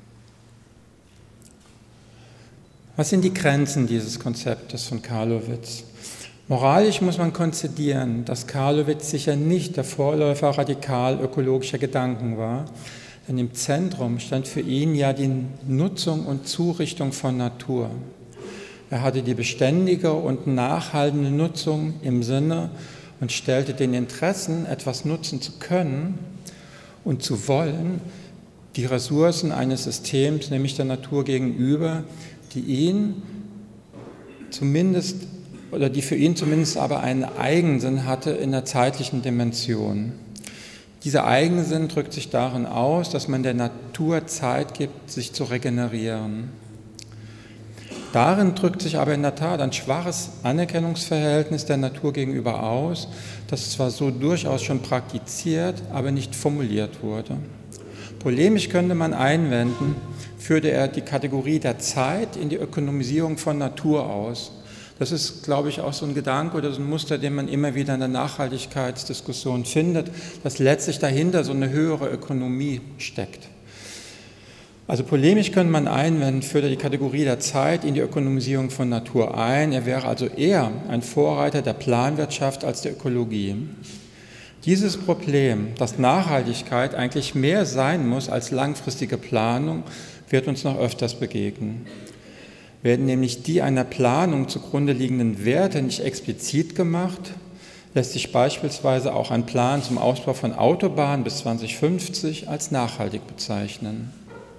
Was sind die Grenzen dieses Konzeptes von Karlowitz? Moralisch muss man konzidieren, dass Karlowitz sicher nicht der Vorläufer radikal ökologischer Gedanken war, denn im Zentrum stand für ihn ja die Nutzung und Zurichtung von Natur. Er hatte die beständige und nachhaltende Nutzung im Sinne und stellte den Interessen, etwas nutzen zu können und zu wollen, die Ressourcen eines Systems, nämlich der Natur, gegenüber, die ihn zumindest oder die für ihn zumindest aber einen Eigensinn hatte in der zeitlichen Dimension. Dieser Eigensinn drückt sich darin aus, dass man der Natur Zeit gibt, sich zu regenerieren. Darin drückt sich aber in der Tat ein schwaches Anerkennungsverhältnis der Natur gegenüber aus, das zwar so durchaus schon praktiziert, aber nicht formuliert wurde. Polemisch könnte man einwenden, führte er die Kategorie der Zeit in die Ökonomisierung von Natur aus. Das ist, glaube ich, auch so ein Gedanke oder so ein Muster, den man immer wieder in der Nachhaltigkeitsdiskussion findet, dass letztlich dahinter so eine höhere Ökonomie steckt. Also polemisch könnte man einwenden, führt er die Kategorie der Zeit in die Ökonomisierung von Natur ein. Er wäre also eher ein Vorreiter der Planwirtschaft als der Ökologie. Dieses Problem, dass Nachhaltigkeit eigentlich mehr sein muss als langfristige Planung, wird uns noch öfters begegnen. Werden nämlich die einer Planung zugrunde liegenden Werte nicht explizit gemacht, lässt sich beispielsweise auch ein Plan zum Ausbau von Autobahnen bis zweitausendfünfzig als nachhaltig bezeichnen.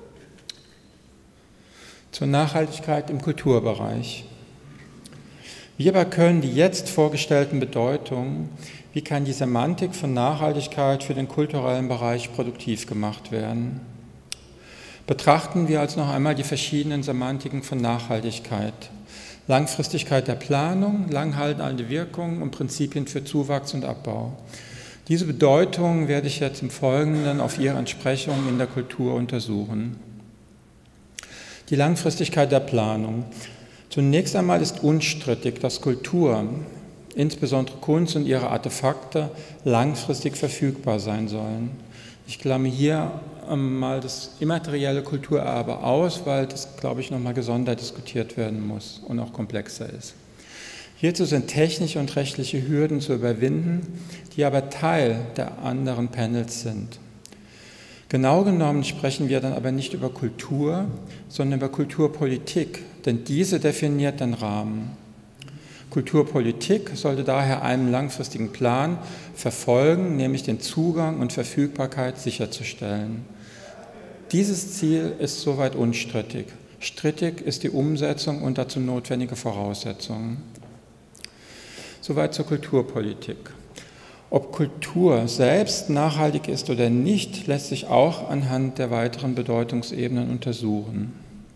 Zur Nachhaltigkeit im Kulturbereich. Wie aber können die jetzt vorgestellten Bedeutungen, wie kann die Semantik von Nachhaltigkeit für den kulturellen Bereich produktiv gemacht werden? Betrachten wir also noch einmal die verschiedenen Semantiken von Nachhaltigkeit. Langfristigkeit der Planung, langhaltende Wirkung und Prinzipien für Zuwachs und Abbau. Diese Bedeutungen werde ich jetzt im Folgenden auf ihre Entsprechung in der Kultur untersuchen. Die Langfristigkeit der Planung. Zunächst einmal ist unstrittig, dass Kultur, insbesondere Kunst und ihre Artefakte, langfristig verfügbar sein sollen. Ich klamme hier mal das immaterielle Kulturerbe aus, weil das, glaube ich, nochmal gesondert diskutiert werden muss und auch komplexer ist. Hierzu sind technische und rechtliche Hürden zu überwinden, die aber Teil der anderen Panels sind. Genau genommen sprechen wir dann aber nicht über Kultur, sondern über Kulturpolitik, denn diese definiert den Rahmen. Kulturpolitik sollte daher einen langfristigen Plan verfolgen, nämlich den Zugang und Verfügbarkeit sicherzustellen. Dieses Ziel ist soweit unstrittig. Strittig ist die Umsetzung und dazu notwendige Voraussetzungen. Soweit zur Kulturpolitik. Ob Kultur selbst nachhaltig ist oder nicht, lässt sich auch anhand der weiteren Bedeutungsebenen untersuchen.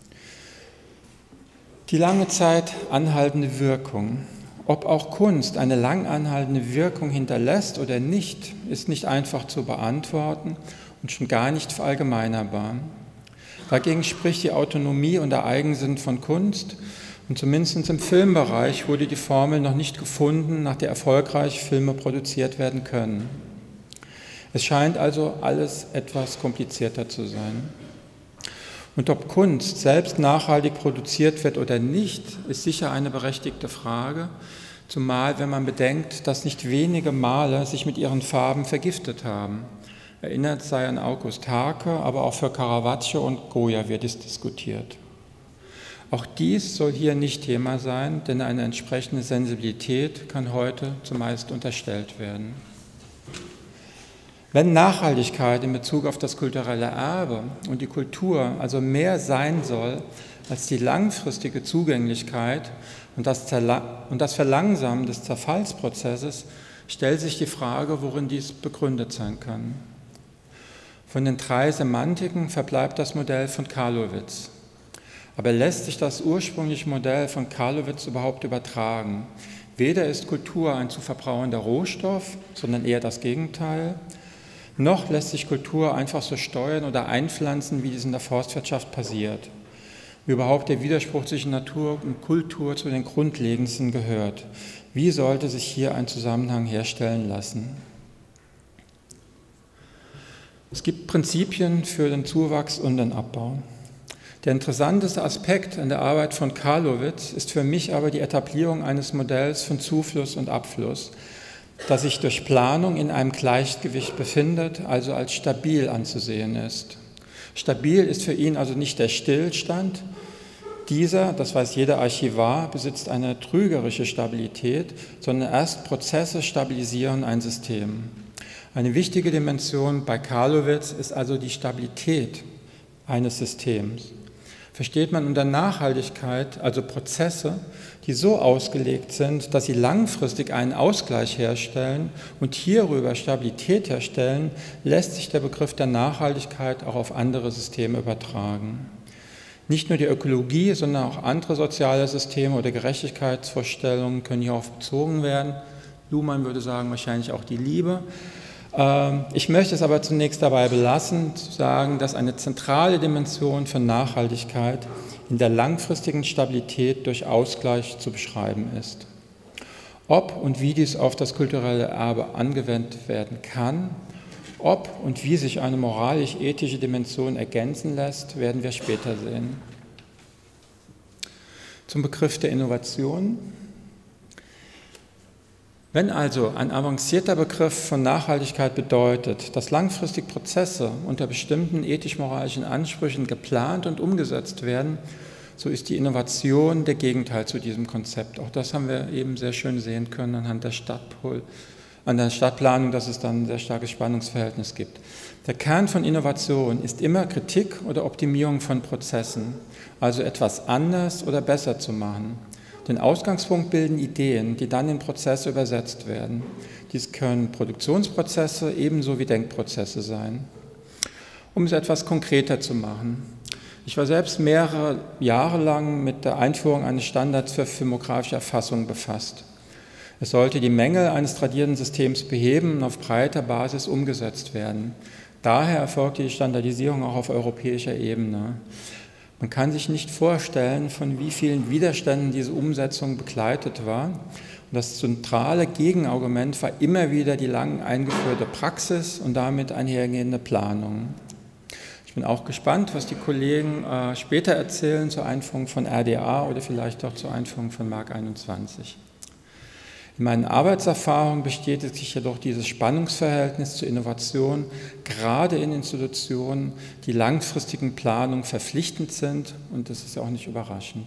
Die lange Zeit anhaltende Wirkung. Ob auch Kunst eine lang anhaltende Wirkung hinterlässt oder nicht, ist nicht einfach zu beantworten und schon gar nicht verallgemeinerbar. Dagegen spricht die Autonomie und der Eigensinn von Kunst, und zumindest im Filmbereich wurde die Formel noch nicht gefunden, nach der erfolgreich Filme produziert werden können. Es scheint also alles etwas komplizierter zu sein. Und ob Kunst selbst nachhaltig produziert wird oder nicht, ist sicher eine berechtigte Frage, zumal wenn man bedenkt, dass nicht wenige Maler sich mit ihren Farben vergiftet haben. Erinnert sei an August Hake, aber auch für Caravaggio und Goya wird es diskutiert. Auch dies soll hier nicht Thema sein, denn eine entsprechende Sensibilität kann heute zumeist unterstellt werden. Wenn Nachhaltigkeit in Bezug auf das kulturelle Erbe und die Kultur also mehr sein soll als die langfristige Zugänglichkeit und das, und das Verlangsamen des Zerfallsprozesses, stellt sich die Frage, worin dies begründet sein kann. Von den drei Semantiken verbleibt das Modell von Karlowitz. Aber lässt sich das ursprüngliche Modell von Karlowitz überhaupt übertragen? Weder ist Kultur ein zu verbrauchender Rohstoff, sondern eher das Gegenteil, noch lässt sich Kultur einfach so steuern oder einpflanzen, wie dies in der Forstwirtschaft passiert. wie überhaupt der Widerspruch zwischen Natur und Kultur zu den grundlegendsten gehört. Wie sollte sich hier ein Zusammenhang herstellen lassen? Es gibt Prinzipien für den Zuwachs und den Abbau. Der interessanteste Aspekt an der Arbeit von Karlowitz ist für mich aber die Etablierung eines Modells von Zufluss und Abfluss, das sich durch Planung in einem Gleichgewicht befindet, also als stabil anzusehen ist. Stabil ist für ihn also nicht der Stillstand. Dieser, das weiß jeder Archivar, besitzt eine trügerische Stabilität, sondern erst Prozesse stabilisieren ein System. Eine wichtige Dimension bei Karlowitz ist also die Stabilität eines Systems. Versteht man unter Nachhaltigkeit also Prozesse, die so ausgelegt sind, dass sie langfristig einen Ausgleich herstellen und hierüber Stabilität herstellen, lässt sich der Begriff der Nachhaltigkeit auch auf andere Systeme übertragen. Nicht nur die Ökologie, sondern auch andere soziale Systeme oder Gerechtigkeitsvorstellungen können hierauf bezogen werden. Luhmann würde sagen, wahrscheinlich auch die Liebe. Ich möchte es aber zunächst dabei belassen, zu sagen, dass eine zentrale Dimension von Nachhaltigkeit in der langfristigen Stabilität durch Ausgleich zu beschreiben ist. Ob und wie dies auf das kulturelle Erbe angewendet werden kann, ob und wie sich eine moralisch-ethische Dimension ergänzen lässt, werden wir später sehen. Zum Begriff der Innovation. Wenn also ein avancierter Begriff von Nachhaltigkeit bedeutet, dass langfristig Prozesse unter bestimmten ethisch-moralischen Ansprüchen geplant und umgesetzt werden, so ist die Innovation der Gegenteil zu diesem Konzept. Auch das haben wir eben sehr schön sehen können anhand der Stadtpol, an der Stadtplanung, dass es dann ein sehr starkes Spannungsverhältnis gibt. Der Kern von Innovation ist immer Kritik oder Optimierung von Prozessen, also etwas anders oder besser zu machen. Den Ausgangspunkt bilden Ideen, die dann in Prozesse übersetzt werden. Dies können Produktionsprozesse ebenso wie Denkprozesse sein. Um es etwas konkreter zu machen. Ich war selbst mehrere Jahre lang mit der Einführung eines Standards für filmografische Erfassung befasst. Es sollte die Mängel eines tradierten Systems beheben und auf breiter Basis umgesetzt werden. Daher erfolgte die Standardisierung auch auf europäischer Ebene. Man kann sich nicht vorstellen, von wie vielen Widerständen diese Umsetzung begleitet war. Und das zentrale Gegenargument war immer wieder die lang eingeführte Praxis und damit einhergehende Planung. Ich bin auch gespannt, was die Kollegen äh, später erzählen zur Einführung von R D A oder vielleicht auch zur Einführung von Mark einundzwanzig. In meinen Arbeitserfahrungen bestätigt sich jedoch dieses Spannungsverhältnis zur Innovation, gerade in Institutionen, die langfristigen Planungen verpflichtend sind, und das ist auch nicht überraschend.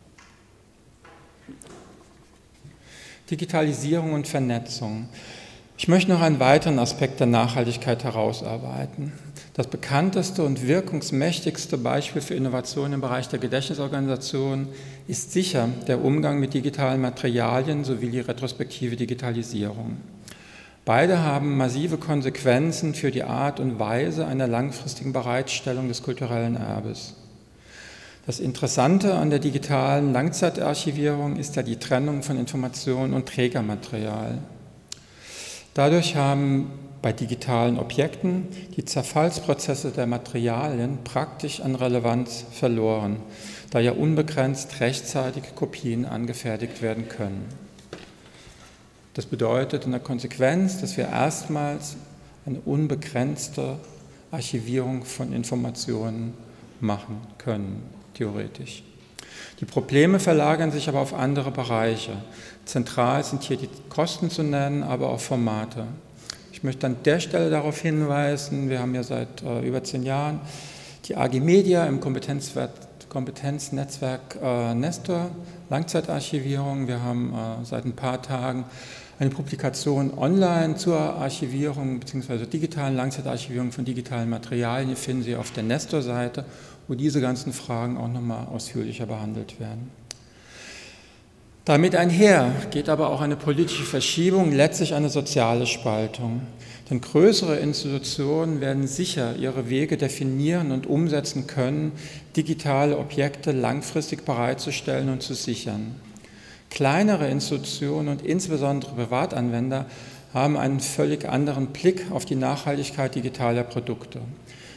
Digitalisierung und Vernetzung. Ich möchte noch einen weiteren Aspekt der Nachhaltigkeit herausarbeiten. Das bekannteste und wirkungsmächtigste Beispiel für Innovation im Bereich der Gedächtnisorganisation ist sicher der Umgang mit digitalen Materialien sowie die retrospektive Digitalisierung. Beide haben massive Konsequenzen für die Art und Weise einer langfristigen Bereitstellung des kulturellen Erbes. Das Interessante an der digitalen Langzeitarchivierung ist ja die Trennung von Information und Trägermaterial. Dadurch haben bei digitalen Objekten die Zerfallsprozesse der Materialien praktisch an Relevanz verloren, da ja unbegrenzt rechtzeitig Kopien angefertigt werden können. Das bedeutet in der Konsequenz, dass wir erstmals eine unbegrenzte Archivierung von Informationen machen können, theoretisch. Die Probleme verlagern sich aber auf andere Bereiche. Zentral sind hier die Kosten zu nennen, aber auch Formate. Ich möchte an der Stelle darauf hinweisen, wir haben ja seit äh, über zehn Jahren die A G Media im Kompetenznetzwerk äh, Nestor, Langzeitarchivierung. Wir haben äh, seit ein paar Tagen eine Publikation online zur Archivierung bzw. digitalen Langzeitarchivierung von digitalen Materialien. Die finden Sie auf der Nestor-Seite, wo diese ganzen Fragen auch nochmal ausführlicher behandelt werden. Damit einher geht aber auch eine politische Verschiebung, letztlich eine soziale Spaltung. Denn größere Institutionen werden sicher ihre Wege definieren und umsetzen können, digitale Objekte langfristig bereitzustellen und zu sichern. Kleinere Institutionen und insbesondere Privatanwender haben einen völlig anderen Blick auf die Nachhaltigkeit digitaler Produkte.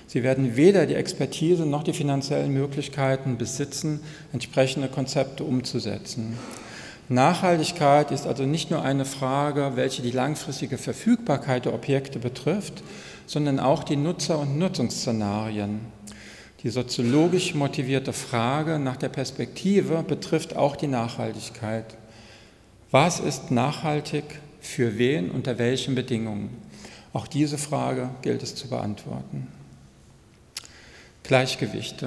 Sie werden weder die Expertise noch die finanziellen Möglichkeiten besitzen, entsprechende Konzepte umzusetzen. Nachhaltigkeit ist also nicht nur eine Frage, welche die langfristige Verfügbarkeit der Objekte betrifft, sondern auch die Nutzer- und Nutzungsszenarien. Die soziologisch motivierte Frage nach der Perspektive betrifft auch die Nachhaltigkeit. Was ist nachhaltig, für wen, unter welchen Bedingungen? Auch diese Frage gilt es zu beantworten. Gleichgewichte.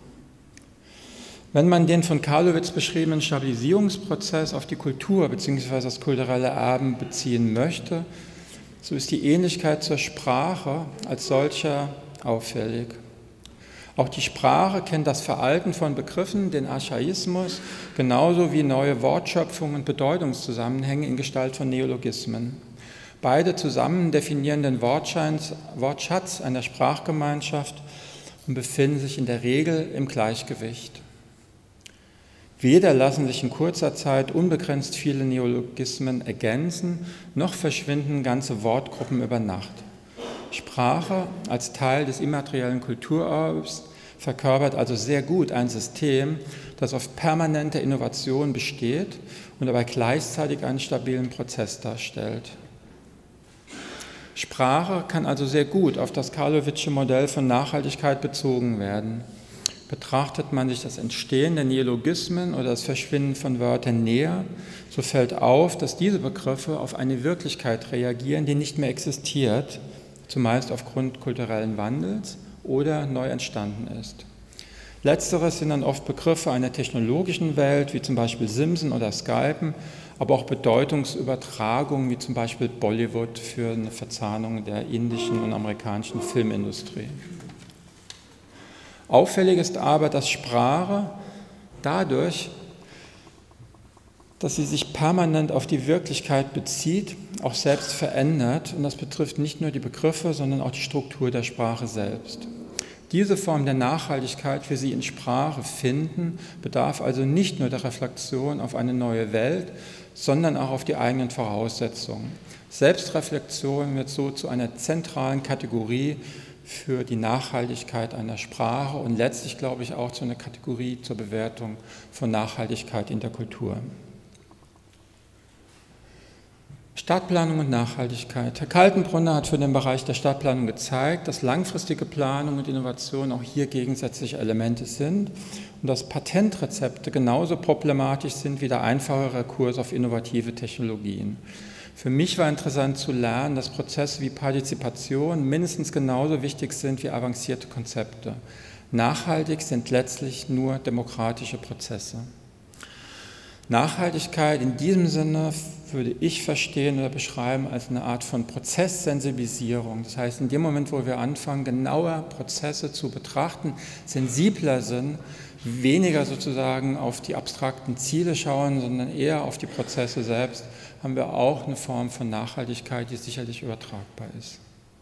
Wenn man den von Karlowitz beschriebenen Stabilisierungsprozess auf die Kultur bzw. das kulturelle Erben beziehen möchte, so ist die Ähnlichkeit zur Sprache als solcher auffällig. Auch die Sprache kennt das Veralten von Begriffen, den Archaismus, genauso wie neue Wortschöpfungen und Bedeutungszusammenhänge in Gestalt von Neologismen. Beide zusammen definieren den Wortschatz einer Sprachgemeinschaft und befinden sich in der Regel im Gleichgewicht. Weder lassen sich in kurzer Zeit unbegrenzt viele Neologismen ergänzen, noch verschwinden ganze Wortgruppen über Nacht. Sprache als Teil des immateriellen Kulturerbes verkörpert also sehr gut ein System, das auf permanente Innovation besteht und dabei gleichzeitig einen stabilen Prozess darstellt. Sprache kann also sehr gut auf das Karlowitzsche Modell von Nachhaltigkeit bezogen werden. Betrachtet man sich das Entstehen der Neologismen oder das Verschwinden von Wörtern näher, so fällt auf, dass diese Begriffe auf eine Wirklichkeit reagieren, die nicht mehr existiert, zumeist aufgrund kulturellen Wandels oder neu entstanden ist. Letzteres sind dann oft Begriffe einer technologischen Welt, wie zum Beispiel Simsen oder Skypen, aber auch Bedeutungsübertragungen, wie zum Beispiel Bollywood für eine Verzahnung der indischen und amerikanischen Filmindustrie. Auffällig ist aber, dass Sprache dadurch, dass sie sich permanent auf die Wirklichkeit bezieht, auch selbst verändert. Und das betrifft nicht nur die Begriffe, sondern auch die Struktur der Sprache selbst. Diese Form der Nachhaltigkeit, wie sie in Sprache finden, bedarf also nicht nur der Reflexion auf eine neue Welt, sondern auch auf die eigenen Voraussetzungen. Selbstreflexion wird so zu einer zentralen Kategorie für die Nachhaltigkeit einer Sprache und letztlich, glaube ich, auch zu einer Kategorie zur Bewertung von Nachhaltigkeit in der Kultur. Stadtplanung und Nachhaltigkeit. Herr Kaltenbrunner hat für den Bereich der Stadtplanung gezeigt, dass langfristige Planung und Innovation auch hier gegensätzliche Elemente sind und dass Patentrezepte genauso problematisch sind wie der einfache Rekurs auf innovative Technologien. Für mich war interessant zu lernen, dass Prozesse wie Partizipation mindestens genauso wichtig sind wie avancierte Konzepte. Nachhaltig sind letztlich nur demokratische Prozesse. Nachhaltigkeit in diesem Sinne würde ich verstehen oder beschreiben als eine Art von Prozesssensibilisierung. Das heißt, in dem Moment, wo wir anfangen, genauer Prozesse zu betrachten, sensibler sind, weniger sozusagen auf die abstrakten Ziele schauen, sondern eher auf die Prozesse selbst, haben wir auch eine Form von Nachhaltigkeit, die sicherlich übertragbar ist.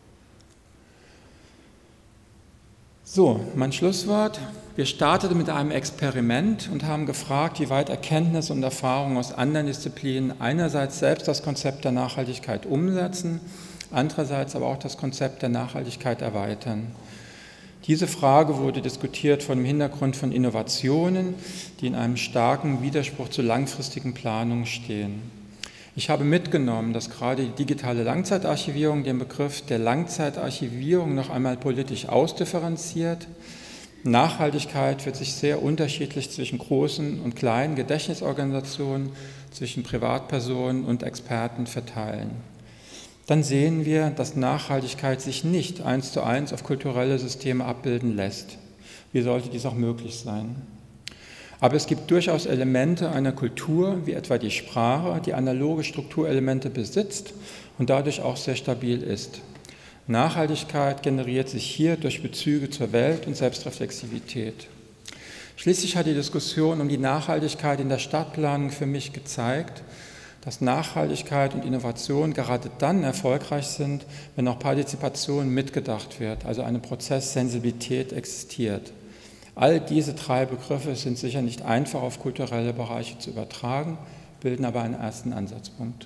So, mein Schlusswort. Wir starteten mit einem Experiment und haben gefragt, wie weit Erkenntnisse und Erfahrungen aus anderen Disziplinen einerseits selbst das Konzept der Nachhaltigkeit umsetzen, andererseits aber auch das Konzept der Nachhaltigkeit erweitern. Diese Frage wurde diskutiert vor dem Hintergrund von Innovationen, die in einem starken Widerspruch zu langfristigen Planungen stehen. Ich habe mitgenommen, dass gerade die digitale Langzeitarchivierung den Begriff der Langzeitarchivierung noch einmal politisch ausdifferenziert. Nachhaltigkeit wird sich sehr unterschiedlich zwischen großen und kleinen Gedächtnisorganisationen, zwischen Privatpersonen und Experten verteilen. Dann sehen wir, dass Nachhaltigkeit sich nicht eins zu eins auf kulturelle Systeme abbilden lässt. Wie sollte dies auch möglich sein? Aber es gibt durchaus Elemente einer Kultur, wie etwa die Sprache, die analoge Strukturelemente besitzt und dadurch auch sehr stabil ist. Nachhaltigkeit generiert sich hier durch Bezüge zur Welt und Selbstreflexivität. Schließlich hat die Diskussion um die Nachhaltigkeit in der Stadtplanung für mich gezeigt, dass Nachhaltigkeit und Innovation gerade dann erfolgreich sind, wenn auch Partizipation mitgedacht wird, also eine Prozesssensibilität existiert. All diese drei Begriffe sind sicher nicht einfach auf kulturelle Bereiche zu übertragen, bilden aber einen ersten Ansatzpunkt.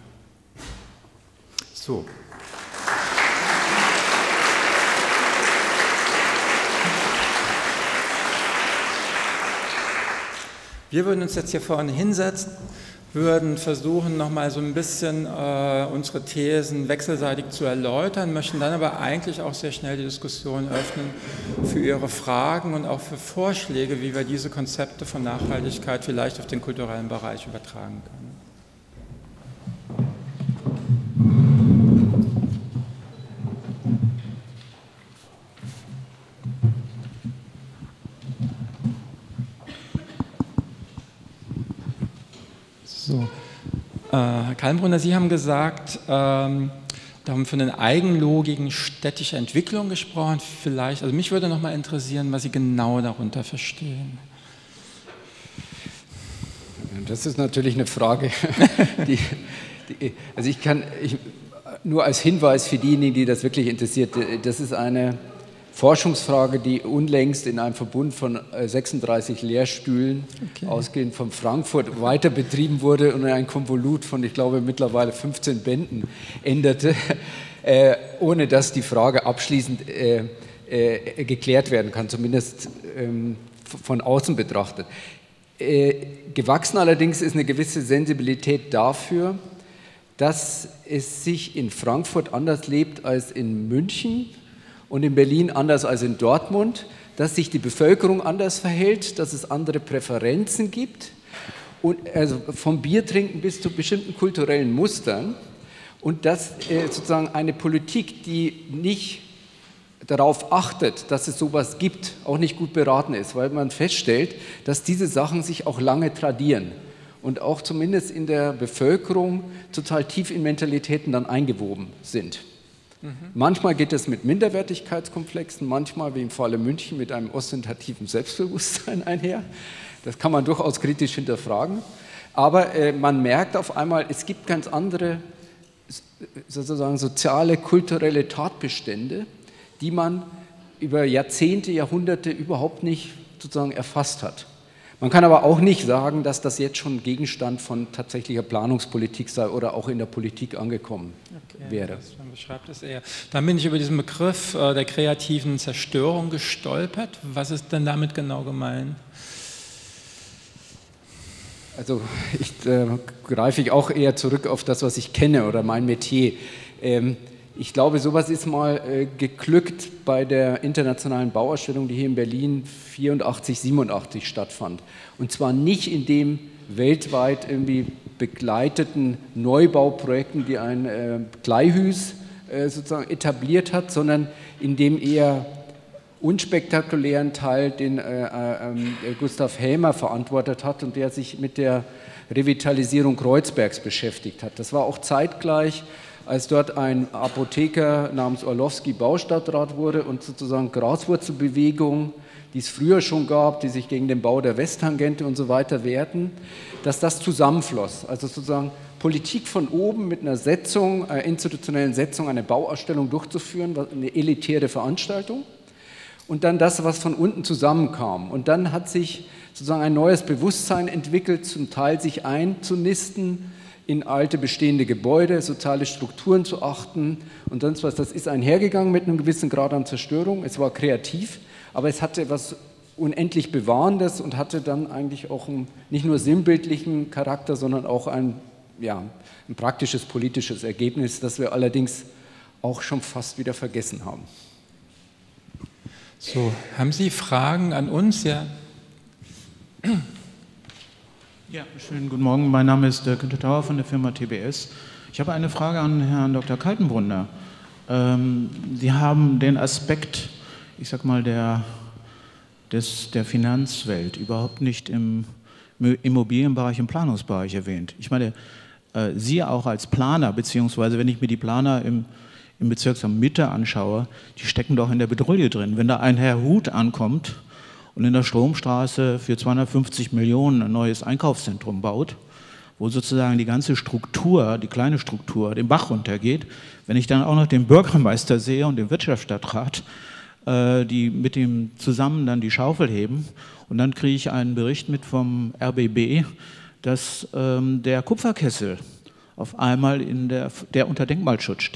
So. Wir würden uns jetzt hier vorne hinsetzen, würden versuchen, nochmal so ein bisschen äh, unsere Thesen wechselseitig zu erläutern, möchten dann aber eigentlich auch sehr schnell die Diskussion öffnen für Ihre Fragen und auch für Vorschläge, wie wir diese Konzepte von Nachhaltigkeit vielleicht auf den kulturellen Bereich übertragen können. So. Äh, Herr Kaltenbrunner, Sie haben gesagt, ähm, da haben wir von den Eigenlogiken städtischer Entwicklung gesprochen. Vielleicht, also mich würde noch mal interessieren, was Sie genau darunter verstehen. Das ist natürlich eine Frage, die, die, also ich kann, ich, nur als Hinweis für diejenigen, die das wirklich interessiert, das ist eine Forschungsfrage, die unlängst in einem Verbund von sechsunddreißig Lehrstühlen, okay, ausgehend von Frankfurt, weiter betrieben wurde und ein Konvolut von, ich glaube, mittlerweile fünfzehn Bänden änderte, äh, ohne dass die Frage abschließend äh, äh, geklärt werden kann, zumindest ähm, von außen betrachtet. Äh, gewachsen allerdings ist eine gewisse Sensibilität dafür, dass es sich in Frankfurt anders lebt als in München, und in Berlin anders als in Dortmund, dass sich die Bevölkerung anders verhält, dass es andere Präferenzen gibt, und also vom Biertrinken bis zu bestimmten kulturellen Mustern, und dass äh, sozusagen eine Politik, die nicht darauf achtet, dass es sowas gibt, auch nicht gut beraten ist, weil man feststellt, dass diese Sachen sich auch lange tradieren und auch zumindest in der Bevölkerung total tief in Mentalitäten dann eingewoben sind. Manchmal geht es mit Minderwertigkeitskomplexen, manchmal, wie im Falle München, mit einem ostentativen Selbstbewusstsein einher. Das kann man durchaus kritisch hinterfragen. Aber äh, man merkt auf einmal, es gibt ganz andere sozusagen soziale, kulturelle Tatbestände, die man über Jahrzehnte, Jahrhunderte überhaupt nicht sozusagen erfasst hat. Man kann aber auch nicht sagen, dass das jetzt schon Gegenstand von tatsächlicher Planungspolitik sei oder auch in der Politik angekommen okay, wäre. Man beschreibt es eher. Dann bin ich über diesen Begriff äh, der kreativen Zerstörung gestolpert. Was ist denn damit genau gemeint? Also ich äh, greife ich auch eher zurück auf das, was ich kenne oder mein Metier. Ähm, Ich glaube, sowas ist mal äh, geglückt bei der internationalen Bauausstellung, die hier in Berlin vierundachtzig, siebenundachtzig stattfand. Und zwar nicht in dem weltweit irgendwie begleiteten Neubauprojekten, die ein äh, Gleihüs äh, sozusagen etabliert hat, sondern in dem eher unspektakulären Teil, den äh, äh, Gustav Helmer verantwortet hat und der sich mit der Revitalisierung Kreuzbergs beschäftigt hat. Das war auch zeitgleich, als dort ein Apotheker namens Orlowski Baustadtrat wurde und sozusagen Graswurzelbewegungen, die es früher schon gab, die sich gegen den Bau der Westtangente und so weiter wehrten, dass das zusammenfloss. Also sozusagen Politik von oben mit einer Setzung, einer institutionellen Setzung, eine Bauausstellung durchzuführen, eine elitäre Veranstaltung, und dann das, was von unten zusammenkam. Und dann hat sich sozusagen ein neues Bewusstsein entwickelt, zum Teil sich einzunisten in alte bestehende Gebäude, soziale Strukturen zu achten und sonst was. Das ist einhergegangen mit einem gewissen Grad an Zerstörung. Es war kreativ, aber es hatte etwas unendlich Bewahrendes und hatte dann eigentlich auch einen nicht nur sinnbildlichen Charakter, sondern auch ein, ja, ein praktisches politisches Ergebnis, das wir allerdings auch schon fast wieder vergessen haben. So, haben Sie Fragen an uns? Ja. Ja, schönen guten Morgen. Mein Name ist äh, Günther Tauer von der Firma T B S. Ich habe eine Frage an Herrn Doktor Kaltenbrunner. Ähm, Sie haben den Aspekt, ich sag mal, der, des, der Finanzwelt überhaupt nicht im Immobilienbereich, im Planungsbereich erwähnt. Ich meine, äh, Sie auch als Planer, beziehungsweise wenn ich mir die Planer im, im Bezirksamt Mitte anschaue, die stecken doch in der Bedrulle drin. Wenn da ein Herr Huth ankommt und in der Stromstraße für zweihundertfünfzig Millionen ein neues Einkaufszentrum baut, wo sozusagen die ganze Struktur, die kleine Struktur, den Bach runtergeht, wenn ich dann auch noch den Bürgermeister sehe und den Wirtschaftsstadtrat, äh, die mit ihm zusammen dann die Schaufel heben, und dann kriege ich einen Bericht mit vom R B B, dass ähm, der Kupferkessel auf einmal, in der, der unter Denkmalschutz steht,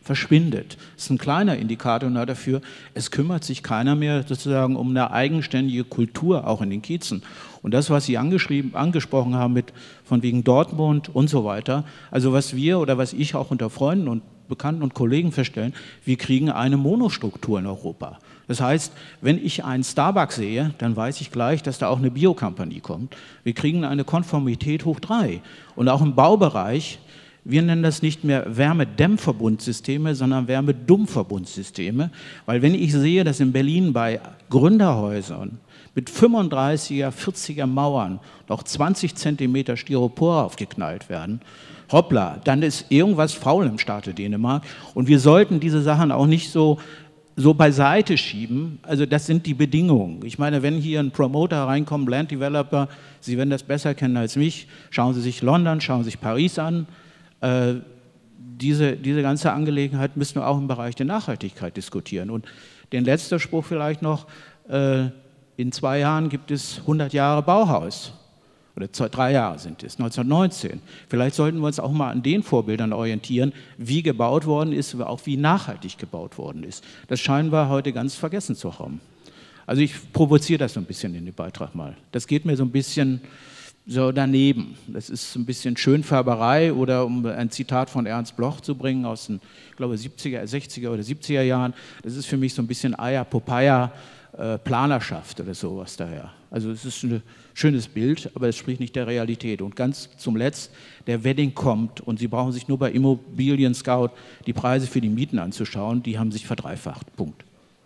verschwindet. Das ist ein kleiner Indikator dafür, es kümmert sich keiner mehr sozusagen um eine eigenständige Kultur, auch in den Kiezen. Und das, was Sie angeschrieben, angesprochen haben mit von wegen Dortmund und so weiter, also was wir oder was ich auch unter Freunden und Bekannten und Kollegen feststellen, wir kriegen eine Monostruktur in Europa. Das heißt, wenn ich einen Starbucks sehe, dann weiß ich gleich, dass da auch eine Bio-Company kommt. Wir kriegen eine Konformität hoch drei. Und auch im Baubereich, wir nennen das nicht mehr Wärmedämmverbundsysteme, sondern Wärmedummverbundsysteme. Weil wenn ich sehe, dass in Berlin bei Gründerhäusern mit fünfunddreißiger, vierziger Mauern noch zwanzig Zentimeter Styropor aufgeknallt werden, hoppla, dann ist irgendwas faul im Staate Dänemark. Und wir sollten diese Sachen auch nicht so, so beiseite schieben. Also das sind die Bedingungen. Ich meine, wenn hier ein Promoter reinkommt, Land Developer, Sie werden das besser kennen als mich, schauen Sie sich London, schauen Sie sich Paris an. Äh, diese, diese ganze Angelegenheit müssen wir auch im Bereich der Nachhaltigkeit diskutieren. Und den letzten Spruch vielleicht noch, äh, in zwei Jahren gibt es hundert Jahre Bauhaus. Oder zwei, drei Jahre sind es, neunzehnhundertneunzehn. Vielleicht sollten wir uns auch mal an den Vorbildern orientieren, wie gebaut worden ist, aber auch wie nachhaltig gebaut worden ist. Das scheinen wir heute ganz vergessen zu haben. Also ich provoziere das so ein bisschen in den Beitrag mal. Das geht mir so ein bisschen so daneben. Das ist ein bisschen Schönfärberei oder um ein Zitat von Ernst Bloch zu bringen aus den, ich glaube, siebziger, sechziger oder siebziger Jahren. Das ist für mich so ein bisschen Eier, Popeye, äh, Planerschaft oder sowas daher. Also es ist ein schönes Bild, aber es spricht nicht der Realität. Und ganz zum Letzt, der Wedding kommt und Sie brauchen sich nur bei Immobilien Scout die Preise für die Mieten anzuschauen, die haben sich verdreifacht. Punkt.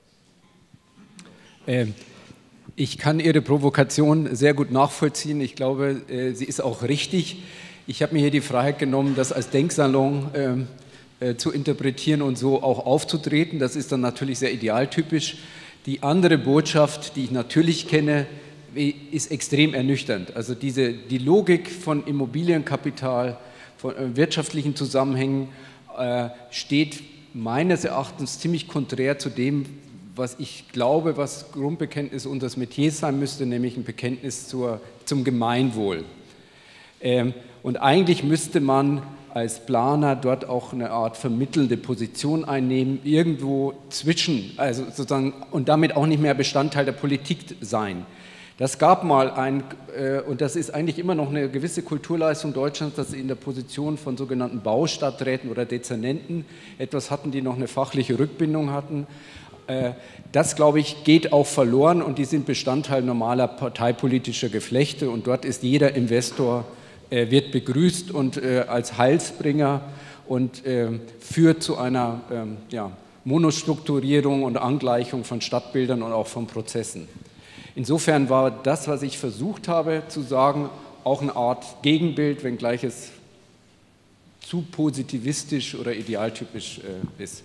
Ähm, ich kann Ihre Provokation sehr gut nachvollziehen. Ich glaube, äh, sie ist auch richtig. Ich habe mir hier die Freiheit genommen, das als Denksalon ähm, äh, zu interpretieren und so auch aufzutreten. Das ist dann natürlich sehr idealtypisch. Die andere Botschaft, die ich natürlich kenne, ist extrem ernüchternd. Also diese, die Logik von Immobilienkapital, von äh, wirtschaftlichen Zusammenhängen äh, steht meines Erachtens ziemlich konträr zu dem, was ich glaube, was Grundbekenntnis unseres Metiers sein müsste, nämlich ein Bekenntnis zur, zum Gemeinwohl. Ähm, und eigentlich müsste man als Planer dort auch eine Art vermittelnde Position einnehmen, irgendwo zwischen, also sozusagen, und damit auch nicht mehr Bestandteil der Politik sein. Das gab mal ein, äh, und das ist eigentlich immer noch eine gewisse Kulturleistung Deutschlands, dass sie in der Position von sogenannten Baustadträten oder Dezernenten etwas hatten, die noch eine fachliche Rückbindung hatten. Äh, das, glaube ich, geht auch verloren und die sind Bestandteil normaler parteipolitischer Geflechte und dort ist jeder Investor wird begrüßt und äh, als Heilsbringer und äh, führt zu einer ähm, ja, Monostrukturierung und Angleichung von Stadtbildern und auch von Prozessen. Insofern war das, was ich versucht habe zu sagen, auch eine Art Gegenbild, wenngleich es zu positivistisch oder idealtypisch äh, ist.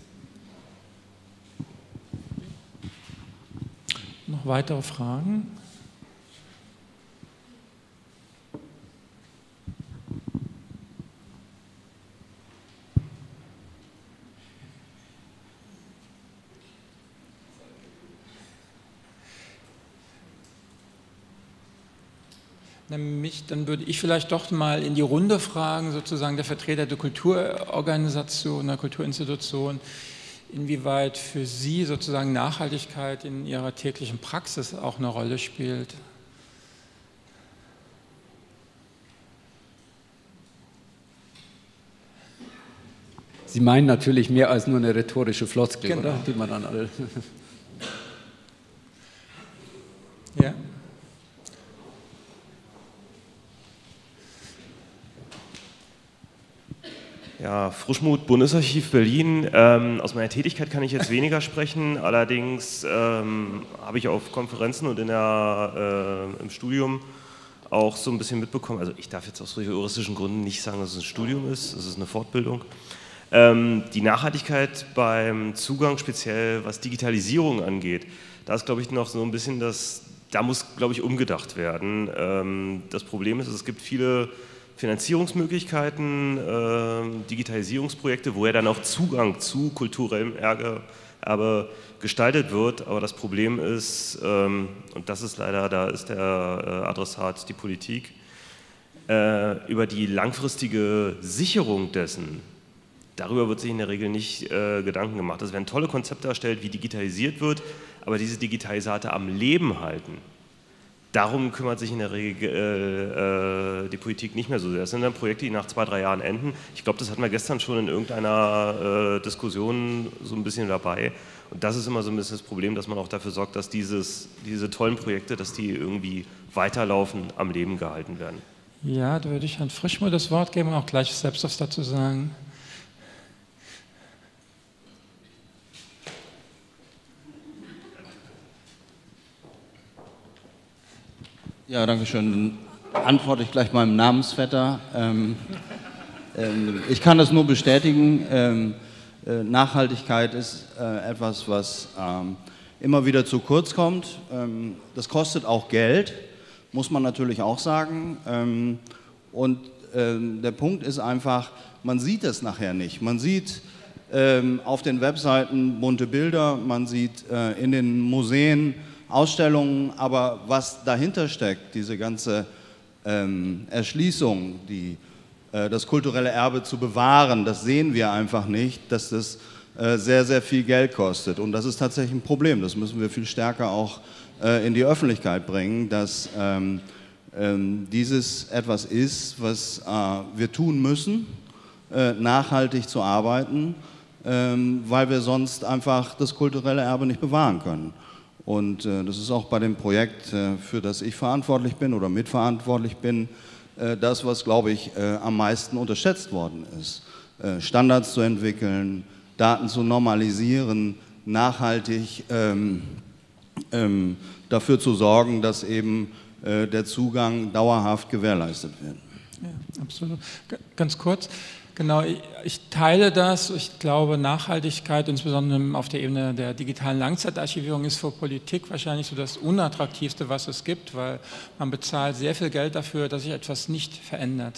Noch weitere Fragen? Mich, dann würde ich vielleicht doch mal in die Runde fragen, sozusagen der Vertreter der Kulturorganisation, der Kulturinstitution, inwieweit für Sie sozusagen Nachhaltigkeit in Ihrer täglichen Praxis auch eine Rolle spielt. Sie meinen natürlich mehr als nur eine rhetorische Floskel, genau, oder? Die man dann alle ja. Ja, Frischmuth, Bundesarchiv Berlin. Ähm, aus meiner Tätigkeit kann ich jetzt weniger sprechen, allerdings ähm, habe ich auf Konferenzen und in der, äh, im Studium auch so ein bisschen mitbekommen, also ich darf jetzt aus juristischen Gründen nicht sagen, dass es ein Studium ist, es ist eine Fortbildung. Ähm, die Nachhaltigkeit beim Zugang, speziell was Digitalisierung angeht, da ist, glaube ich, noch so ein bisschen das, da muss, glaube ich, umgedacht werden. Ähm, das Problem ist, es gibt viele Finanzierungsmöglichkeiten, äh, Digitalisierungsprojekte, wo ja dann auch Zugang zu kulturellem Erbe, Erbe gestaltet wird. Aber das Problem ist, ähm, und das ist leider, da ist der äh, Adressat die Politik, äh, über die langfristige Sicherung dessen darüber wird sich in der Regel nicht äh, Gedanken gemacht. Es werden tolle Konzepte erstellt, wie digitalisiert wird, aber diese Digitalisate am Leben halten, darum kümmert sich in der Regel äh, äh, die Politik nicht mehr so sehr. Das sind dann Projekte, die nach zwei, drei Jahren enden. Ich glaube, das hatten wir gestern schon in irgendeiner äh, Diskussion so ein bisschen dabei. Und das ist immer so ein bisschen das Problem, dass man auch dafür sorgt, dass dieses, diese tollen Projekte, dass die irgendwie weiterlaufen, am Leben gehalten werden. Ja, da würde ich Herrn Frischmuth das Wort geben und auch gleich selbst was dazu sagen. Ja, danke schön. Dann antworte ich gleich meinem Namensvetter. Ähm, ähm, ich kann das nur bestätigen. Ähm, äh, Nachhaltigkeit ist äh, etwas, was ähm, immer wieder zu kurz kommt. Ähm, das kostet auch Geld, muss man natürlich auch sagen. Ähm, und ähm, der Punkt ist einfach, man sieht es nachher nicht. Man sieht ähm, auf den Webseiten bunte Bilder, man sieht äh, in den Museen Ausstellungen, aber was dahinter steckt, diese ganze ähm, Erschließung, die, äh, das kulturelle Erbe zu bewahren, das sehen wir einfach nicht, dass das äh, sehr, sehr viel Geld kostet. Und das ist tatsächlich ein Problem. Das müssen wir viel stärker auch äh, in die Öffentlichkeit bringen, dass ähm, ähm, dieses etwas ist, was äh, wir tun müssen, äh, nachhaltig zu arbeiten, ähm, weil wir sonst einfach das kulturelle Erbe nicht bewahren können. Und äh, das ist auch bei dem Projekt, äh, für das ich verantwortlich bin oder mitverantwortlich bin, äh, das, was, glaube ich, äh, am meisten unterschätzt worden ist. Äh, Standards zu entwickeln, Daten zu normalisieren, nachhaltig ähm, ähm, dafür zu sorgen, dass eben äh, der Zugang dauerhaft gewährleistet wird. Ja, absolut. G- ganz kurz. Genau, ich, ich teile das. Ich glaube, Nachhaltigkeit, insbesondere auf der Ebene der digitalen Langzeitarchivierung, ist für Politik wahrscheinlich so das Unattraktivste, was es gibt, weil man bezahlt sehr viel Geld dafür, dass sich etwas nicht verändert.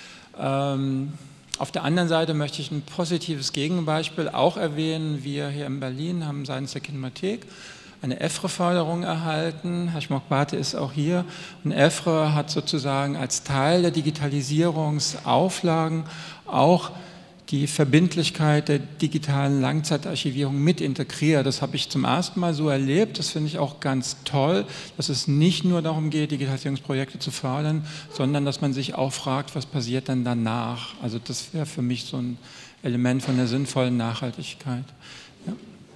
Ähm, auf der anderen Seite möchte ich ein positives Gegenbeispiel auch erwähnen. Wir hier in Berlin haben seitens der Kinemathek eine E F R E-Förderung erhalten. Herr Schmock-Barthe ist auch hier. Und E F R E hat sozusagen als Teil der Digitalisierungsauflagen auch die Verbindlichkeit der digitalen Langzeitarchivierung mit integriert. Das habe ich zum ersten Mal so erlebt. Das finde ich auch ganz toll, dass es nicht nur darum geht, Digitalisierungsprojekte zu fördern, sondern dass man sich auch fragt, was passiert dann danach. Also das wäre für mich so ein Element von der sinnvollen Nachhaltigkeit. Ja.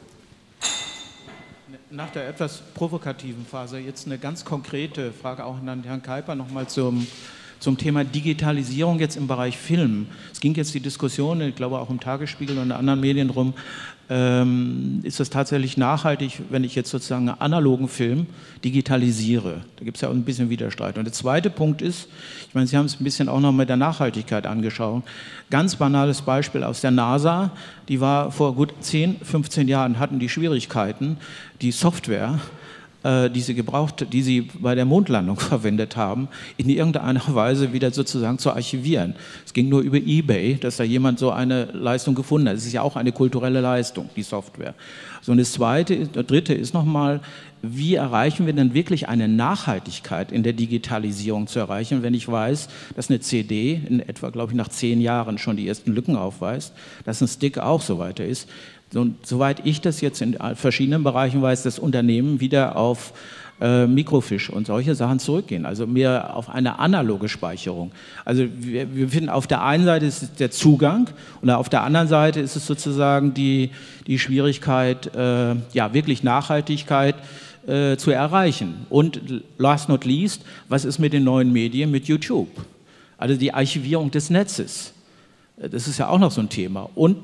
Nach der etwas provokativen Phase jetzt eine ganz konkrete Frage auch an Herrn Kuiper nochmal zum, zum Thema Digitalisierung jetzt im Bereich Film. Es ging jetzt die Diskussion, ich glaube auch im Tagesspiegel und in anderen Medien drum, ähm, ist es tatsächlich nachhaltig, wenn ich jetzt sozusagen einen analogen Film digitalisiere? Da gibt es ja auch ein bisschen Widerstreit. Und der zweite Punkt ist, ich meine, Sie haben es ein bisschen auch noch mit der Nachhaltigkeit angeschaut. Ganz banales Beispiel aus der NASA, die war vor gut zehn, fünfzehn Jahren, hatten die Schwierigkeiten, die Software, äh, die sie gebraucht, die sie bei der Mondlandung verwendet haben, in irgendeiner Weise wieder sozusagen zu archivieren. Es ging nur über eBay, dass da jemand so eine Leistung gefunden hat. Es ist ja auch eine kulturelle Leistung, die Software. So, und das zweite, das dritte ist nochmal, wie erreichen wir denn wirklich eine Nachhaltigkeit in der Digitalisierung zu erreichen, wenn ich weiß, dass eine C D in etwa, glaube ich, nach zehn Jahren schon die ersten Lücken aufweist, dass ein Stick auch so weiter ist. Und soweit ich das jetzt in verschiedenen Bereichen weiß, das Unternehmen wieder auf äh, Mikrofiche und solche Sachen zurückgehen, also mehr auf eine analoge Speicherung. Also wir, wir finden, auf der einen Seite ist es der Zugang und auf der anderen Seite ist es sozusagen die, die Schwierigkeit, äh, ja, wirklich Nachhaltigkeit äh, zu erreichen. Und last not least, was ist mit den neuen Medien, mit YouTube? Also die Archivierung des Netzes. Das ist ja auch noch so ein Thema. Und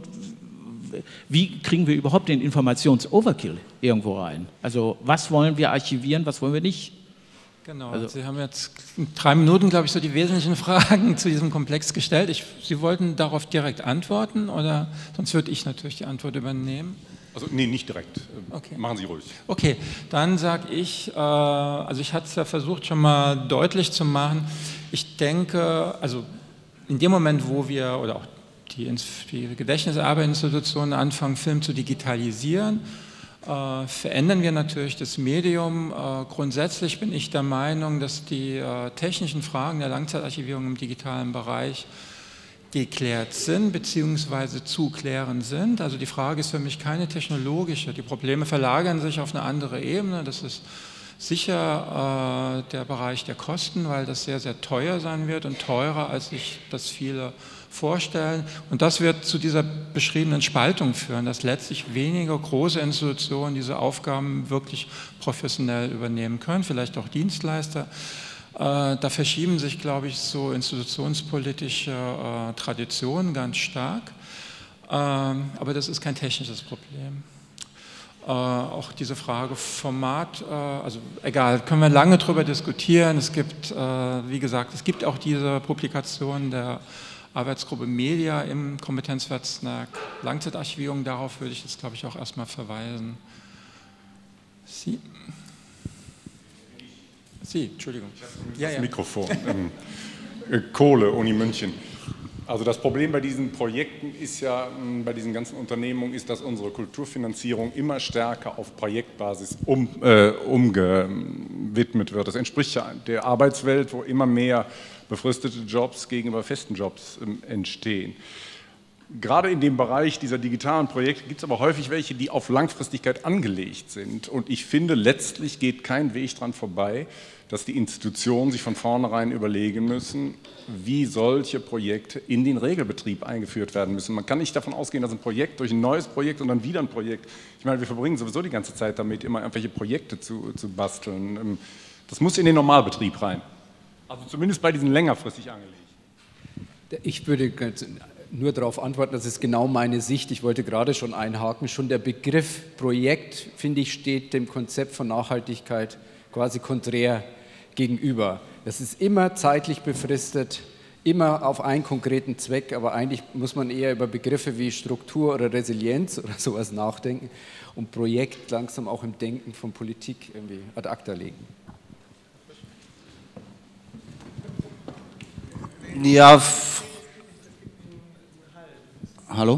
wie kriegen wir überhaupt den Informations-Overkill irgendwo rein? Also was wollen wir archivieren, was wollen wir nicht? Genau, Also, Sie haben jetzt in drei Minuten, glaube ich, so die wesentlichen Fragen zu diesem Komplex gestellt. Ich, Sie wollten darauf direkt antworten oder sonst würde ich natürlich die Antwort übernehmen. Also nee, nicht direkt. Okay. Machen Sie ruhig. Okay, dann sage ich, äh, also ich hatte es ja versucht schon mal deutlich zu machen, ich denke, also in dem Moment, wo wir, oder auch die, die Gedächtniserbeinstitutionen anfangen, Film zu digitalisieren, äh, verändern wir natürlich das Medium. Äh, grundsätzlich bin ich der Meinung, dass die äh, technischen Fragen der Langzeitarchivierung im digitalen Bereich geklärt sind bzw. zu klären sind. Also die Frage ist für mich keine technologische. Die Probleme verlagern sich auf eine andere Ebene. Das ist sicher äh, der Bereich der Kosten, weil das sehr, sehr teuer sein wird und teurer, als sich das viele vorstellen. Und das wird zu dieser beschriebenen Spaltung führen, dass letztlich weniger große Institutionen diese Aufgaben wirklich professionell übernehmen können, vielleicht auch Dienstleister. Da verschieben sich, glaube ich, so institutionspolitische äh, Traditionen ganz stark, ähm, aber das ist kein technisches Problem. Äh, auch diese Frage Format, äh, also egal, können wir lange darüber diskutieren. Es gibt, äh, wie gesagt, es gibt auch diese Publikation der Arbeitsgruppe Media im Kompetenznetzwerk Langzeitarchivierung, darauf würde ich jetzt, glaube ich, auch erstmal verweisen. Sie? Sie, Entschuldigung. Das ja, ja. Mikrofon. ähm, Kohle, Uni München. Also das Problem bei diesen Projekten ist ja, bei diesen ganzen Unternehmungen, ist, dass unsere Kulturfinanzierung immer stärker auf Projektbasis um, äh, umgewidmet wird. Das entspricht ja der Arbeitswelt, wo immer mehr befristete Jobs gegenüber festen Jobs ähm, entstehen. Gerade in dem Bereich dieser digitalen Projekte gibt es aber häufig welche, die auf Langfristigkeit angelegt sind. Und ich finde, letztlich geht kein Weg dran vorbei, dass die Institutionen sich von vornherein überlegen müssen, wie solche Projekte in den Regelbetrieb eingeführt werden müssen. Man kann nicht davon ausgehen, dass ein Projekt durch ein neues Projekt und dann wieder ein Projekt, ich meine, wir verbringen sowieso die ganze Zeit damit, immer irgendwelche Projekte zu, zu basteln. Das muss in den Normalbetrieb rein. Also zumindest bei diesen längerfristig angelegten. Ich würde nur darauf antworten, das ist genau meine Sicht. Ich wollte gerade schon einhaken. Schon der Begriff Projekt, finde ich, steht dem Konzept von Nachhaltigkeit quasi konträr gegenüber. Das ist immer zeitlich befristet, immer auf einen konkreten Zweck, aber eigentlich muss man eher über Begriffe wie Struktur oder Resilienz oder sowas nachdenken und Projekt langsam auch im Denken von Politik irgendwie ad acta legen. Ja, hallo?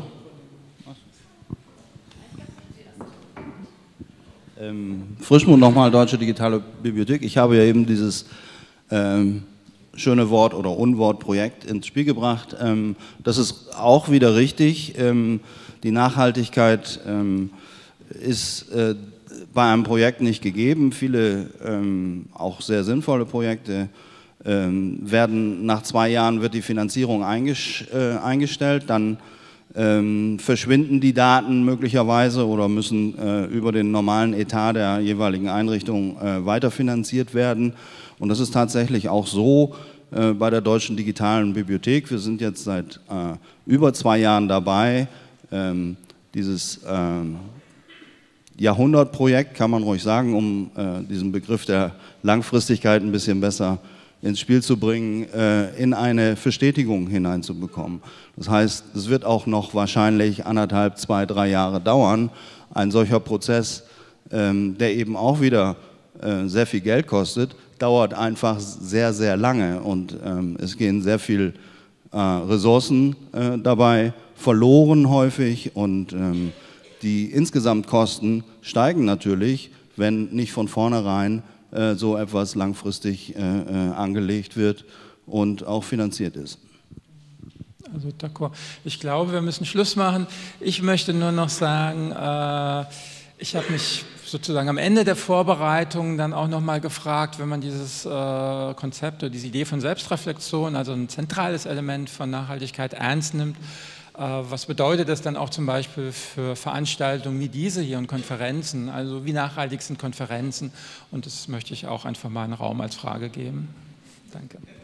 Ähm, Frischmut nochmal, Deutsche Digitale Bibliothek. Ich habe ja eben dieses ähm, schöne Wort oder Unwort Projekt ins Spiel gebracht. Ähm, das ist auch wieder richtig. Ähm, die Nachhaltigkeit ähm, ist äh, bei einem Projekt nicht gegeben. Viele ähm, auch sehr sinnvolle Projekte ähm, werden nach zwei Jahren wird die Finanzierung einges äh, eingestellt, dann Ähm, verschwinden die Daten möglicherweise oder müssen äh, über den normalen Etat der jeweiligen Einrichtung äh, weiterfinanziert werden. Und das ist tatsächlich auch so äh, bei der Deutschen Digitalen Bibliothek. Wir sind jetzt seit äh, über zwei Jahren dabei, ähm, dieses äh, Jahrhundertprojekt, kann man ruhig sagen, um äh, diesen Begriff der Langfristigkeit ein bisschen besser ins Spiel zu bringen, äh, in eine Verstetigung hineinzubekommen. Das heißt, es wird auch noch wahrscheinlich anderthalb, zwei, drei Jahre dauern, ein solcher Prozess, ähm, der eben auch wieder äh, sehr viel Geld kostet, dauert einfach sehr, sehr lange und ähm, es gehen sehr viel äh, Ressourcen äh, dabei verloren häufig und ähm, die Insgesamtkosten steigen natürlich, wenn nicht von vornherein so etwas langfristig äh, angelegt wird und auch finanziert ist. Also d'accord. Ich glaube, wir müssen Schluss machen. Ich möchte nur noch sagen, äh, ich habe mich sozusagen am Ende der Vorbereitung dann auch noch mal gefragt, wenn man dieses äh, Konzept oder diese Idee von Selbstreflexion, also ein zentrales Element von Nachhaltigkeit ernst nimmt, was bedeutet das dann auch zum Beispiel für Veranstaltungen wie diese hier und Konferenzen? Also wie nachhaltig sind Konferenzen? Und das möchte ich auch einfach mal einen Raum als Frage geben. Danke.